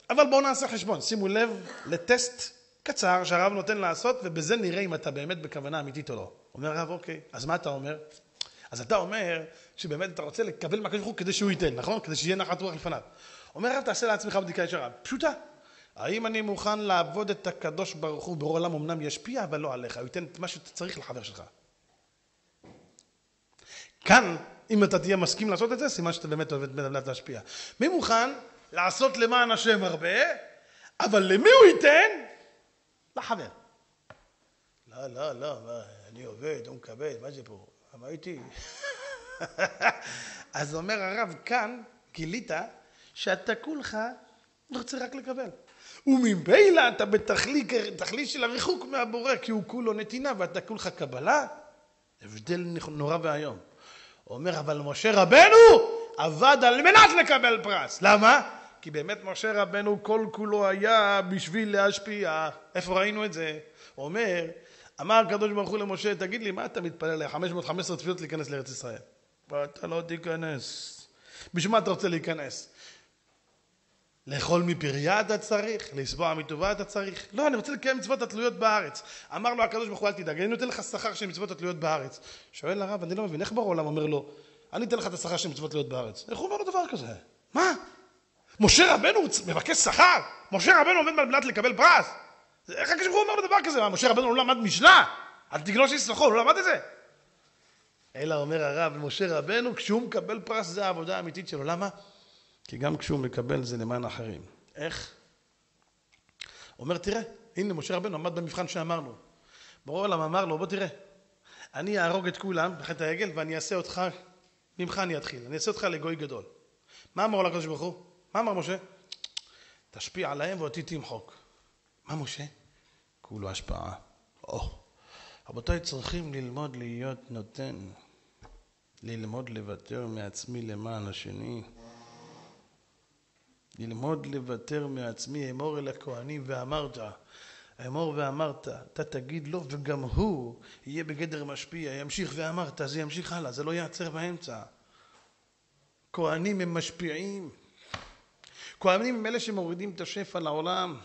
אבל בואו נעשה חשבון, שימו לב לטסט קצר שהרב נותן לעשות, ובזה נראה אם אתה באמת בכוונה אמיתית או לא. אומר הרב, אוקיי, אז מה אתה אומר? אז אתה אומר שבאמת אתה רוצה לקבל מהקדוש ברוך הוא כדי שהוא ייתן, נכון? כדי שיהיה נחת רוח לפניו. אומר הרב, תעשה לעצמך בדיקה ישרה. פשוטה. האם אני מוכן לעבוד את הקדוש ברוך הוא ברור עולם אמנם ישפיע, אבל לא עליך, הוא ייתן את מה שאתה צריך לחבר שלך. כאן, אם אתה תהיה מסכים לעשות את זה, סימן שאתה באמת אוהב את להשפיע. מי מוכן לעשות למען השם הרבה, אבל למי הוא ייתן? לחבר. לא, לא, לא, אני עובד, הוא מקבל, מה זה פה? מה איתי? אז אומר הרב, כאן גילית שאתה כולך רוצה רק לקבל. וממילא אתה בתכלית של הריחוק מהבורא, כי הוא כולו נתינה ואתה כולך קבלה. הבדל נורא והיום. הוא אומר, אבל משה רבנו עבד על מנת לקבל פרס. למה? כי באמת משה רבנו כל כולו היה בשביל להשפיע. איפה ראינו את זה? הוא אומר, אמר הקדוש ברוך הוא למשה, תגיד לי, מה אתה מתפלל ל- חמש מאות וחמש עשרה תפילות להיכנס לארץ ישראל? ואתה לא תיכנס. בשביל מה אתה רוצה להיכנס? לאכול מפריה אתה צריך, לסבוע מטובה אתה צריך. לא, אני רוצה לקיים מצוות התלויות בארץ. אמר לו הקדוש ברוך הוא, אל תדאג, אני נותן לך שכר של מצוות התלויות בארץ. שואל הרב, אני לא מבין, איך בעולם אומר לו, אני אתן לך את השכר של מצוות התלויות בארץ? איך הוא אומר לו דבר כזה? מה? משה רבנו מבקש שכר? משה רבנו עומד מנת לקבל פרס? איך הקדוש ברוך הוא אומר לו דבר כזה? משה רבנו לא למד משנה? אל תגלוש יששכר, הוא לא למד את זה. אלא אומר הרב, משה רבנו, כשהוא מקבל פרס, זה העבודה האמיתית שלו. למה? כי גם כשהוא מקבל זה למען אחרים. איך? הוא אומר, תראה, הנה משה רבנו עמד במבחן שאמרנו. ברור עולם אמר לו, בוא תראה, אני אהרוג את כולם בחטא העגל ואני אעשה אותך, ממך אני אתחיל, אני אעשה אותך לגוי גדול. מה אמר לו הקדוש ברוך הוא? מה אמר משה? תשפיע עליהם ואותי תמחוק. מה משה? כולו השפעה. או, רבותיי צריכים ללמוד להיות נותן, ללמוד לוותר מעצמי למען השני. ללמוד לוותר מעצמי, אמור אל הכהנים ואמרת, אמור ואמרת, אתה תגיד לו וגם הוא יהיה בגדר משפיע, ימשיך ואמרת, זה ימשיך הלאה, זה לא יעצר באמצע. כהנים הם משפיעים, כהנים הם אלה שמורידים את השפע לעולם.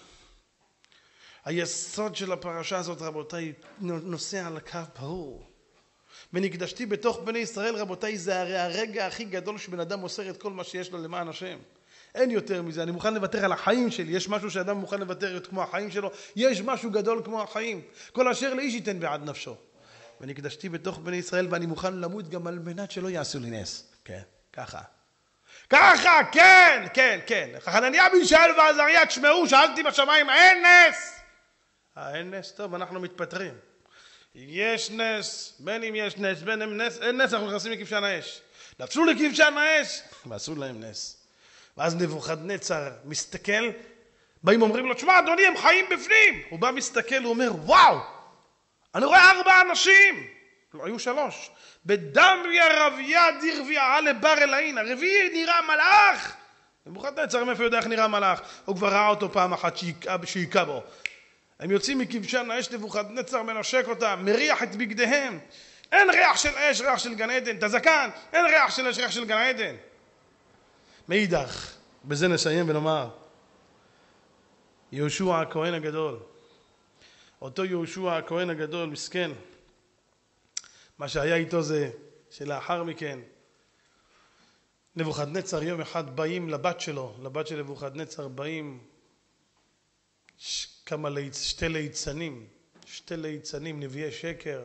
היסוד של הפרשה הזאת רבותיי נוסע על הקו ברור. ונקדשתי בתוך בני ישראל רבותיי, זה הרי הרגע הכי גדול שבן אדם מוסר את כל מה שיש לו למען השם. אין יותר מזה, אני מוכן לוותר על החיים שלי, יש משהו שאדם מוכן לוותר כמו החיים שלו, יש משהו גדול כמו החיים, כל אשר לאיש ייתן בעד נפשו. ונקדשתי בתוך בני ישראל ואני מוכן למות גם על מנת שלא יעשו לי נס. כן, ככה. ככה, כן, כן, כן. חנניה מישאל ועזריה, תשמעו, שאלתי בשמיים, אין נס. אה, אין נס, טוב, אנחנו מתפטרים. יש נס, בין אם יש נס, בין אם נס, אין נס, אנחנו נכנסים לכבשן האש. נפשו לכבשן האש, ועשו להם נס. ואז נבוכדנצר מסתכל, באים אומרים לו, תשמע אדוני, הם חיים בפנים. הוא בא מסתכל, הוא אומר, וואו, אני רואה ארבע אנשים. לא, היו שלוש. בדמיה רביה דרביה עלה בר אלעין. הרביעי נראה מלאך. נבוכדנצר, מאיפה יודע איך נראה מלאך? הוא כבר ראה אותו פעם אחת שיקע בו. הם יוצאים מכבשן האש, נבוכדנצר מנשק אותם, מריח את בגדיהם. אין ריח של אש, ריח של גן עדן. תזקן, אין ריח של אש, ריח של גן עדן. מאידך, בזה נסיים ונאמר, יהושע הכהן הגדול, אותו יהושע הכהן הגדול, מסכן, מה שהיה איתו זה שלאחר מכן, נבוכדנצר יום אחד באים לבת שלו, לבת של נבוכדנצר באים כמה ליצ... שתי ליצנים, שתי ליצנים, נביאי שקר,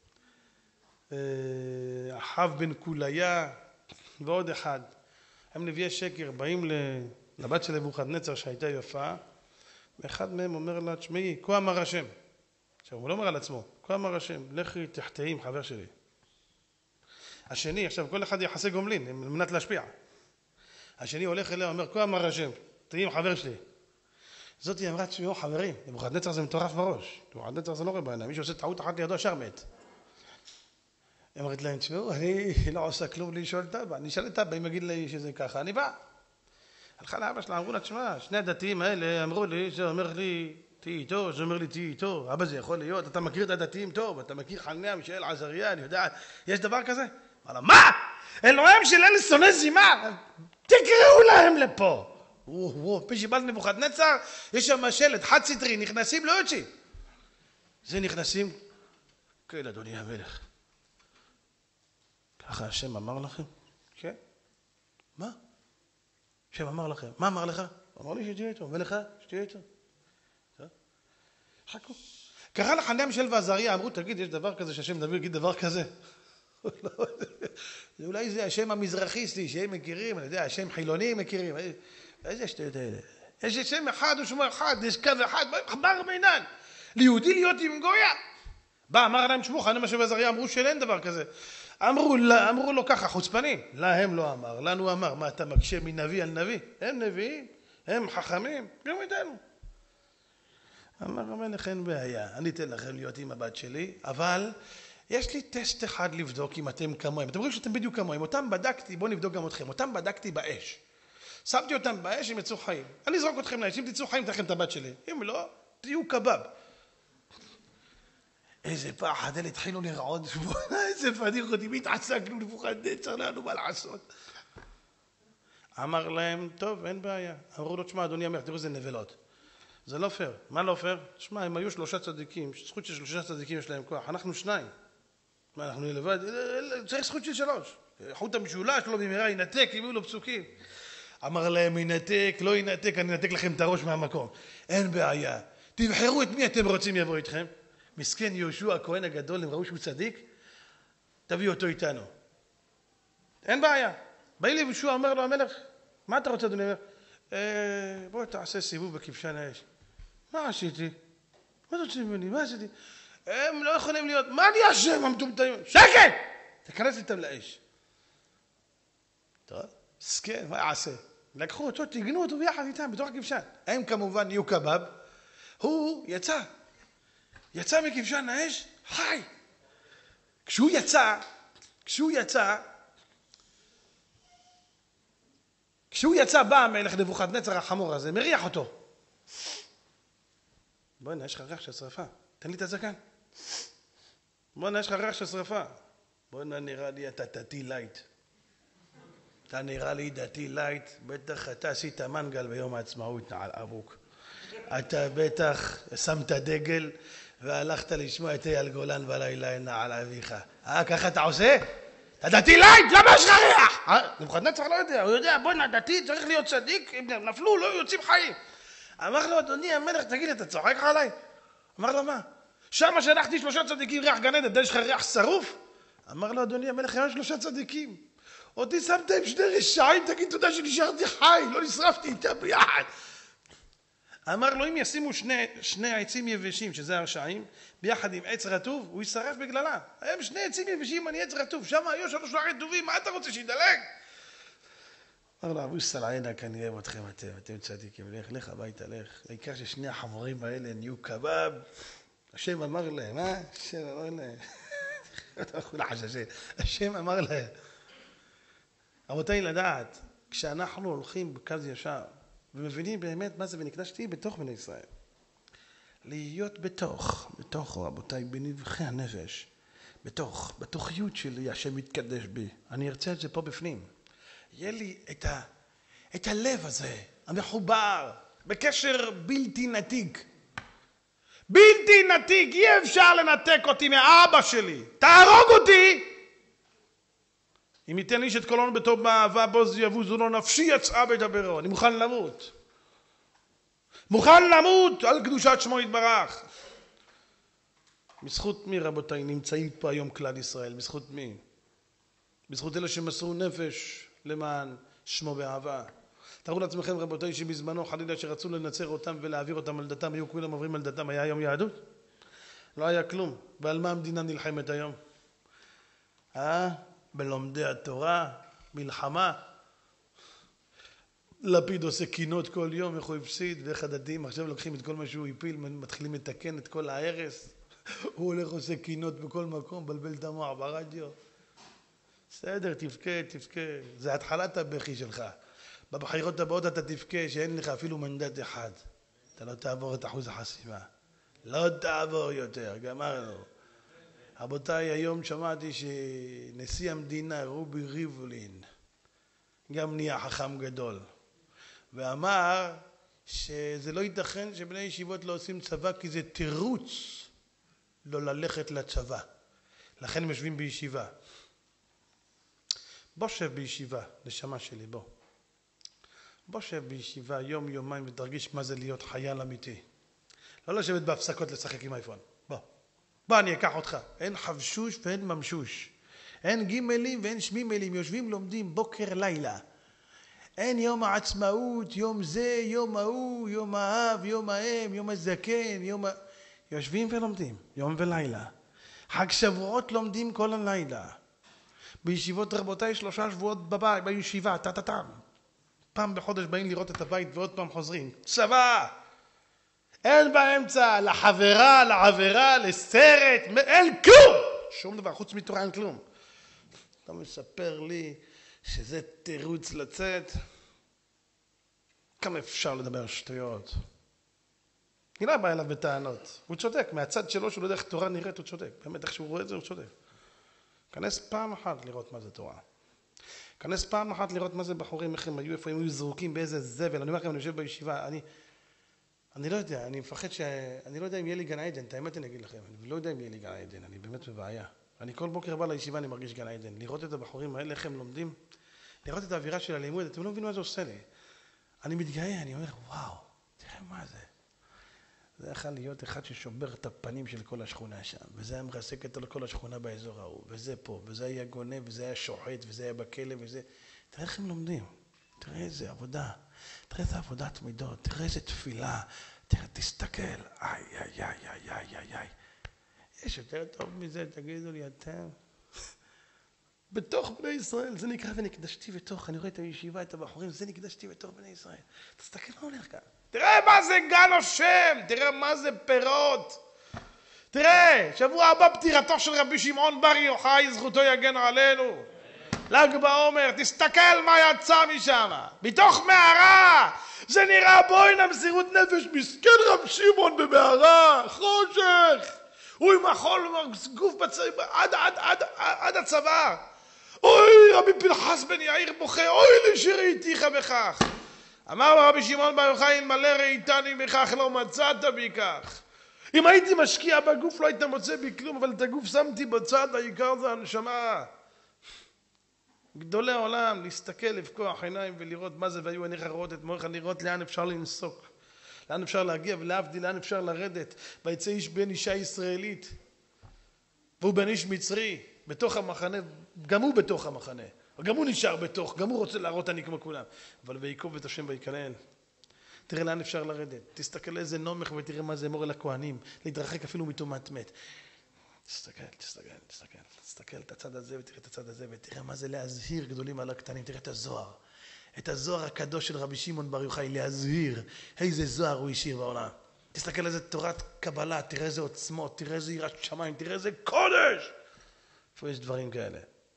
אחאב בן קוליה ועוד אחד. הם נביאי שקר, באים לבת של נבוכדנצר שהייתה יפה, ואחד מהם אומר לה, תשמעי, כה אמר השם. עכשיו, הוא לא אומר על עצמו, כה אמר השם, לכי תחתהי עם חבר שלי. השני, עכשיו, כל אחד יחסי גומלין, על מנת להשפיע. השני הולך אליה, אומר, כה אמר השם, תהי עם חבר שלי. זאת היא אמרה, תשמעו, חברים, נבוכדנצר זה מטורף בראש. נבוכדנצר זה לא רואה בעיניים, מי שעושה טעות אחת לידו, ישר מת. היא אמרת להם, תשמעו, אני לא עושה כלום לשאול את אבא. אני אשאל את אבא, אם יגיד לי שזה ככה, אני בא. הלכה לאבא שלה, אמרו לה, תשמע, שני הדתיים האלה אמרו לי, זה אומר לי, תהי איתו, זה אומר לי, תהי איתו. אבא, זה יכול להיות, אתה מכיר את הדתיים טוב, אתה מכיר חנניה, מישאל, עזריה, אני יודע, יש דבר כזה? אמר לה, מה? אלוהים של אלה שונא זימה, תקראו להם לפה. וואו, פשיבל נבוכדנצר, יש שם שלט, חד סטרי, נכנסים, לא יוצאים. זה נכנסים, כן, אדוני המלך. ככה השם אמר לכם? כן. מה? השם אמר לכם. מה אמר לך? אמר לי שתהיה איתו, ולך שתהיה איתו. חכו. קרא לחנם של ועזריה, אמרו, תגיד, יש דבר כזה שהשם מדבר, יגיד דבר כזה. אולי זה השם המזרחיסטי שהם מכירים, אני יודע, השם חילוני מכירים. איזה שטויות האלה? יש שם אחד ושמו אחד, יש קו אחד, חבר בינן. ליהודי להיות עם גויה. בא, אמר להם, תשמעו, חנם של ועזריה, אמרו שאין דבר כזה. אמרו, אמרו לו ככה, חוצפנים. להם לא אמר, לנו אמר. מה, אתה מקשה מנביא על נביא? הם נביאים, הם חכמים, גם איתנו. אמר המלך, אין בעיה, אני אתן לכם להיות עם הבת שלי, אבל יש לי טסט אחד לבדוק אם אתם כמוהם. אתם רואים שאתם בדיוק כמוהם. אותם בדקתי, בואו נבדוק גם אתכם. אותם בדקתי באש. שמתי אותם באש, הם יצאו חיים. אני אזרוק אתכם לאש, אם תצאו חיים, תכם את הבת שלי. אם לא, תהיו קבב. איזה פחד, אלה התחילו לרעוד. איזה פדיחות, אם התעסקנו נבוכדנצר, לנו מה לעשות. אמר להם, טוב, אין בעיה. אמרו לו, תשמע, אדוני המלך, תראו איזה נבלות. זה לא פייר. מה לא פייר? תשמע, הם היו שלושה צדיקים, זכות של שלושה צדיקים יש להם כוח. אנחנו שניים. מה, אנחנו לבד? צריך זכות של שלוש. חוט המשולש, לא במהרה, ינתק, יביאו לו פסוקים. אמר להם, ינתק, לא ינתק, אני אנתק לכם את הראש מהמקום. אין בעיה. תבחרו את מי אתם רוצים יבוא איתכם. מסכן יהושע, הכהן הגדול, הם ראו שהוא צדיק, תביאו אותו איתנו. אין בעיה. באי לי יהושע, אומר לו המלך, מה אתה רוצה, אדוני? בוא תעשה סיבוב בכבשן האש. מה עשיתי? מה אתה רוצה ממני? מה עשיתי? הם לא יכולים להיות, מה אני אשם המטומטמים? שקט! תכנס איתם לאש. טוב, סכן, מה יעשה? לקחו אותו, תגנו אותו ביחד איתם, בתוך הכבשן. הם כמובן נהיו קבב. הוא יצא. יצא מכבשן האש, חי. כשהוא יצא, כשהוא יצא, כשהוא יצא, בא המלך נבוכדנצר החמור הזה, מריח אותו. בוא הנה, יש לך ריח של שרפה. תן לי את הזקן. בוא הנה, יש לך ריח של שרפה. בוא הנה, נראה לי אתה דתי לייט. אתה נראה לי דתי לייט. בטח אתה עשית מנגל ביום העצמאות נעל אבוק. אתה בטח שמת דגל והלכת לשמוע את אייל גולן בלילה נעל אביך. אה, ככה אתה עושה? אתה דתי לייט, למה יש לך ריח? נבוכדנצר לא יודע, הוא יודע, בוא דתי, צריך להיות צדיק, אם נפלו, לא יוצאים חיים. אמר לו, אדוני המלך, תגיד, אתה צוחק עליי? אמר לו, מה? שמה שלחתי שלושה צדיקים ריח גן עדן, יש לך ריח שרוף? אמר לו, אדוני המלך, היה שלושה צדיקים. אותי שמת עם שני רשעים, תגיד תודה שנשארתי חי, לא נשרפתי איתם ביחד. אמר לו, אם ישימו שני, שני עצים יבשים, שזה הרשעים, ביחד עם עץ רטוב, הוא ישרף בגללה. הם שני עצים יבשים, אני עץ רטוב, שם היו שלושה רטובים, מה אתה רוצה שידלג? אמר לו, אבו סלעינה, כנראה אתכם אתם, אתם צדיקים, לך, לך הביתה, לך. העיקר ששני החמורים האלה נהיו קבב. השם אמר להם, אה? השם אמר להם. אתה יכול לחששת. השם אמר להם. רבותיי, לדעת, כשאנחנו הולכים בקו ישר, ומבינים באמת מה זה ונקדשתי בתוך בני ישראל. להיות בתוך, בתוך רבותיי, בנבחי הנפש, בתוך, בתוכיות שלי, השם מתקדש בי. אני ארצה את זה פה בפנים. יהיה לי את, ה, את הלב הזה, המחובר, בקשר בלתי נתיק. בלתי נתיק, אי אפשר לנתק אותי מאבא שלי. תהרוג אותי! אם ייתן לי את קולון בטוב באהבה, בוז יבוזו לו נפשי יצאה בדברו. אני מוכן למות. מוכן למות על קדושת שמו יתברך. בזכות מי רבותיי נמצאים פה היום כלל ישראל? בזכות מי? בזכות אלה שמסרו נפש למען שמו באהבה. תראו לעצמכם רבותיי שבזמנו חלילה שרצו לנצר אותם ולהעביר אותם על דתם, היו כולם עוברים על דתם, היה היום יהדות? לא היה כלום. ועל מה המדינה נלחמת היום? אה? בלומדי התורה, מלחמה. לפיד עושה קינות כל יום, איך הוא הפסיד, ואיך הדתיים עכשיו לוקחים את כל מה שהוא הפיל, מתחילים לתקן את כל ההרס. הוא הולך עושה קינות בכל מקום, בלבל את המוח ברדיו. בסדר, תבכה, תבכה. זה התחלת הבכי שלך. בבחירות הבאות אתה תבכה שאין לך אפילו מנדט אחד. אתה לא תעבור את אחוז החסימה. לא תעבור יותר, גמרנו. רבותיי, היום שמעתי שנשיא המדינה רובי ריבלין גם נהיה חכם גדול. ואמר שזה לא ייתכן שבני ישיבות לא עושים צבא, כי זה תירוץ לא ללכת לצבא. לכן הם יושבים בישיבה. בוא שב בישיבה, נשמה שלי, בוא. בוא שב בישיבה יום יומיים ותרגיש מה זה להיות חייל אמיתי. לא לשבת בהפסקות לשחק עם אייפון. בוא. בוא אני אקח אותך. אין חבשוש ואין ממשוש. אין גימלים ואין שמימלים. יושבים לומדים בוקר לילה. אין יום העצמאות, יום זה, יום ההוא, יום האב, יום האם, יום הזקן, יום ה... יושבים ולומדים, יום ולילה. חג שבועות לומדים כל הלילה. בישיבות רבותיי שלושה שבועות בבית, בישיבה, טה-טה-טם. פעם בחודש באים לראות את הבית ועוד פעם חוזרים. צבא! אין באמצע, לחברה, לעבירה, לסרט, אין כלום! שום דבר, חוץ מתורה אין כלום. אתה מספר לי שזה תירוץ לצאת? כמה אפשר לדבר שטויות? אני לא בא אליו בטענות. הוא צודק, מהצד שלו שהוא לא יודע איך תורה נראית, הוא צודק. באמת, איך שהוא רואה את זה, הוא צודק. כנס פעם אחת לראות מה זה תורה. כנס פעם אחת לראות מה זה בחורים, איך הם היו, איפה הם היו זרוקים, באיזה זבל. אני אומר לכם, אני יושב בישיבה, אני, אני לא יודע, אני מפחד ש... אני לא יודע אם יהיה לי גן עדן, את האמת אני אגיד לכם, אני לא יודע אם יהיה לי גן עדן, אני באמת בבעיה. אני כל בוקר בא לישיבה, אני מרגיש גן עדן. לראות את הבחורים האלה, איך הם לומדים, לראות את האווירה של הלימוד, אתם לא מבינים מה זה עושה לי. אני מתגאה, אני אומר, וואו, תראה מה זה. זה יכול להיות אחד ששובר את הפנים של כל השכונה שם, וזה היה מרסק את כל השכונה באזור ההוא, וזה פה, וזה היה גונב, וזה היה שוחט, וזה היה בכלא, וזה... תראה איך הם לומדים, תראה איזה עבודה, תראה איזה עבודת מידות, תראה איזה תפילה, תראה, תסתכל, איי, איי, איי, איי, איי, איי, איי. יש יותר טוב מזה, תגידו לי, אתם. בתוך בני ישראל, זה נקרא ונקדשתי בתוך, אני רואה את הישיבה, את הבחורים, זה נקדשתי בתוך בני ישראל. תסתכל מה הולך כאן. תראה מה זה גן השם, תראה מה זה פירות. תראה, שבוע הבא פטירתו של רבי שמעון בר יוחאי, זכותו יגן עלינו. ל"ג בעומר, תסתכל מה יצא משם. מתוך מערה, זה נראה בוינה מסירות נפש, מסכן רבי שמעון במערה, חושך. הוא עם החול, גוף בצבא, עד, עד, עד, עד הצבא. אוי, רבי פנחס בן יאיר בוכה, אוי לי שראיתיך בכך. אמר רבי שמעון בר יוחאי, אלמלא ראיתני בכך לא מצאת בי כך. אם הייתי משקיע בגוף לא היית מוצא בי כלום, אבל את הגוף שמתי בצד, העיקר זה הנשמה. גדולי העולם, להסתכל, לפקוח עיניים ולראות מה זה, והיו עיניך רואות את מורך, לראות לאן אפשר לנסוק, לאן אפשר להגיע ולהבדיל, לאן אפשר לרדת. ויצא איש בן אישה ישראלית, והוא בן איש מצרי, בתוך המחנה, גם הוא בתוך המחנה, וגם הוא נשאר בתוך, גם הוא רוצה להראות אני כמו כולם. אבל ויקוב את השם ויקלל. תראה לאן אפשר לרדת, תסתכל איזה נומך ותראה מה זה אמור אל הכהנים, להתרחק אפילו מטומאת מת. תסתכל, תסתכל, תסתכל, תסתכל את הצד הזה ותראה את הצד הזה ותראה מה זה להזהיר גדולים על הקטנים. תראה את הזוהר, את הזוהר הקדוש של רבי שמעון בר יוחאי, להזהיר. איזה זוהר הוא השאיר בעולם. תסתכל איזה תורת קבלה, תראה איזה עוצמות, תראה איזה יראת שמיים, תראה איזה קודש. איפה יש דברים כאלה?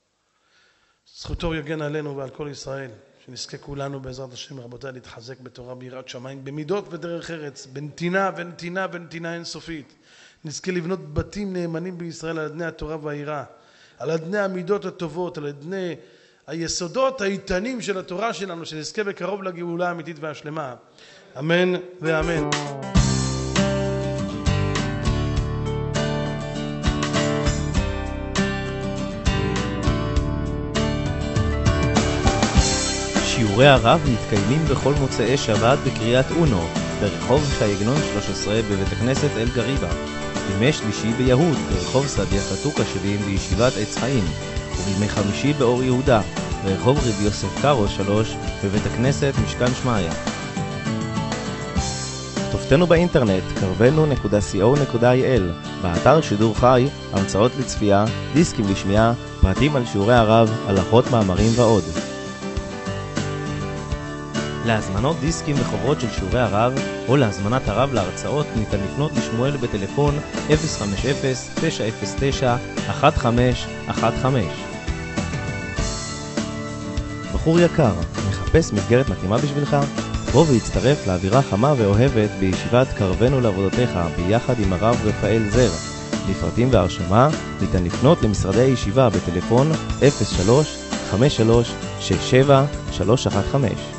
זכותו יגן עלינו ועל כל ישראל, שנזכה כולנו בעזרת השם רבותיי להתחזק בתורה ביראת שמיים, במידות ודרך ארץ, בנתינה ונתינה ונתינה אינסופית. נזכה לבנות בתים נאמנים בישראל על אדני התורה והיראה, על אדני המידות הטובות, על אדני היסודות האיתנים של התורה שלנו, שנזכה בקרוב לגאולה האמיתית והשלמה. אמן ואמן. שיעורי הרב מתקיימים בכל מוצאי שבת בקריית אונו, ברחוב ש"י שלוש עשרה בבית הכנסת אל גריבה, בימי שלישי ביהוד ברחוב סעדיה חתוקה שבעים בישיבת עץ חיים, ובימי חמישי באור יהודה ברחוב רבי יוסף קארו שלוש בבית הכנסת משכן שמעיה. כתובתנו באינטרנט קרבנו נקודה סי או נקודה איי אל, באתר שידור חי, הרצאות לצפייה, דיסקים לשמיעה, פרטים על שיעורי הרב, הלכות מאמרים ועוד. להזמנות דיסקים וחוברות של שיעורי הרב או להזמנת הרב להרצאות ניתן לפנות לשמואל בטלפון אפס חמש אפס תשע אפס תשע אחת חמש אחת חמש. בחור יקר, מחפש מסגרת מתאימה בשבילך? בוא והצטרף לאווירה חמה ואוהבת בישיבת קרבנו לעבודתך ביחד עם הרב רפאל זר. לפרטים והרשמה ניתן לפנות למשרדי הישיבה בטלפון אפס שלוש חמש שלוש שש שבע שלוש אחת חמש.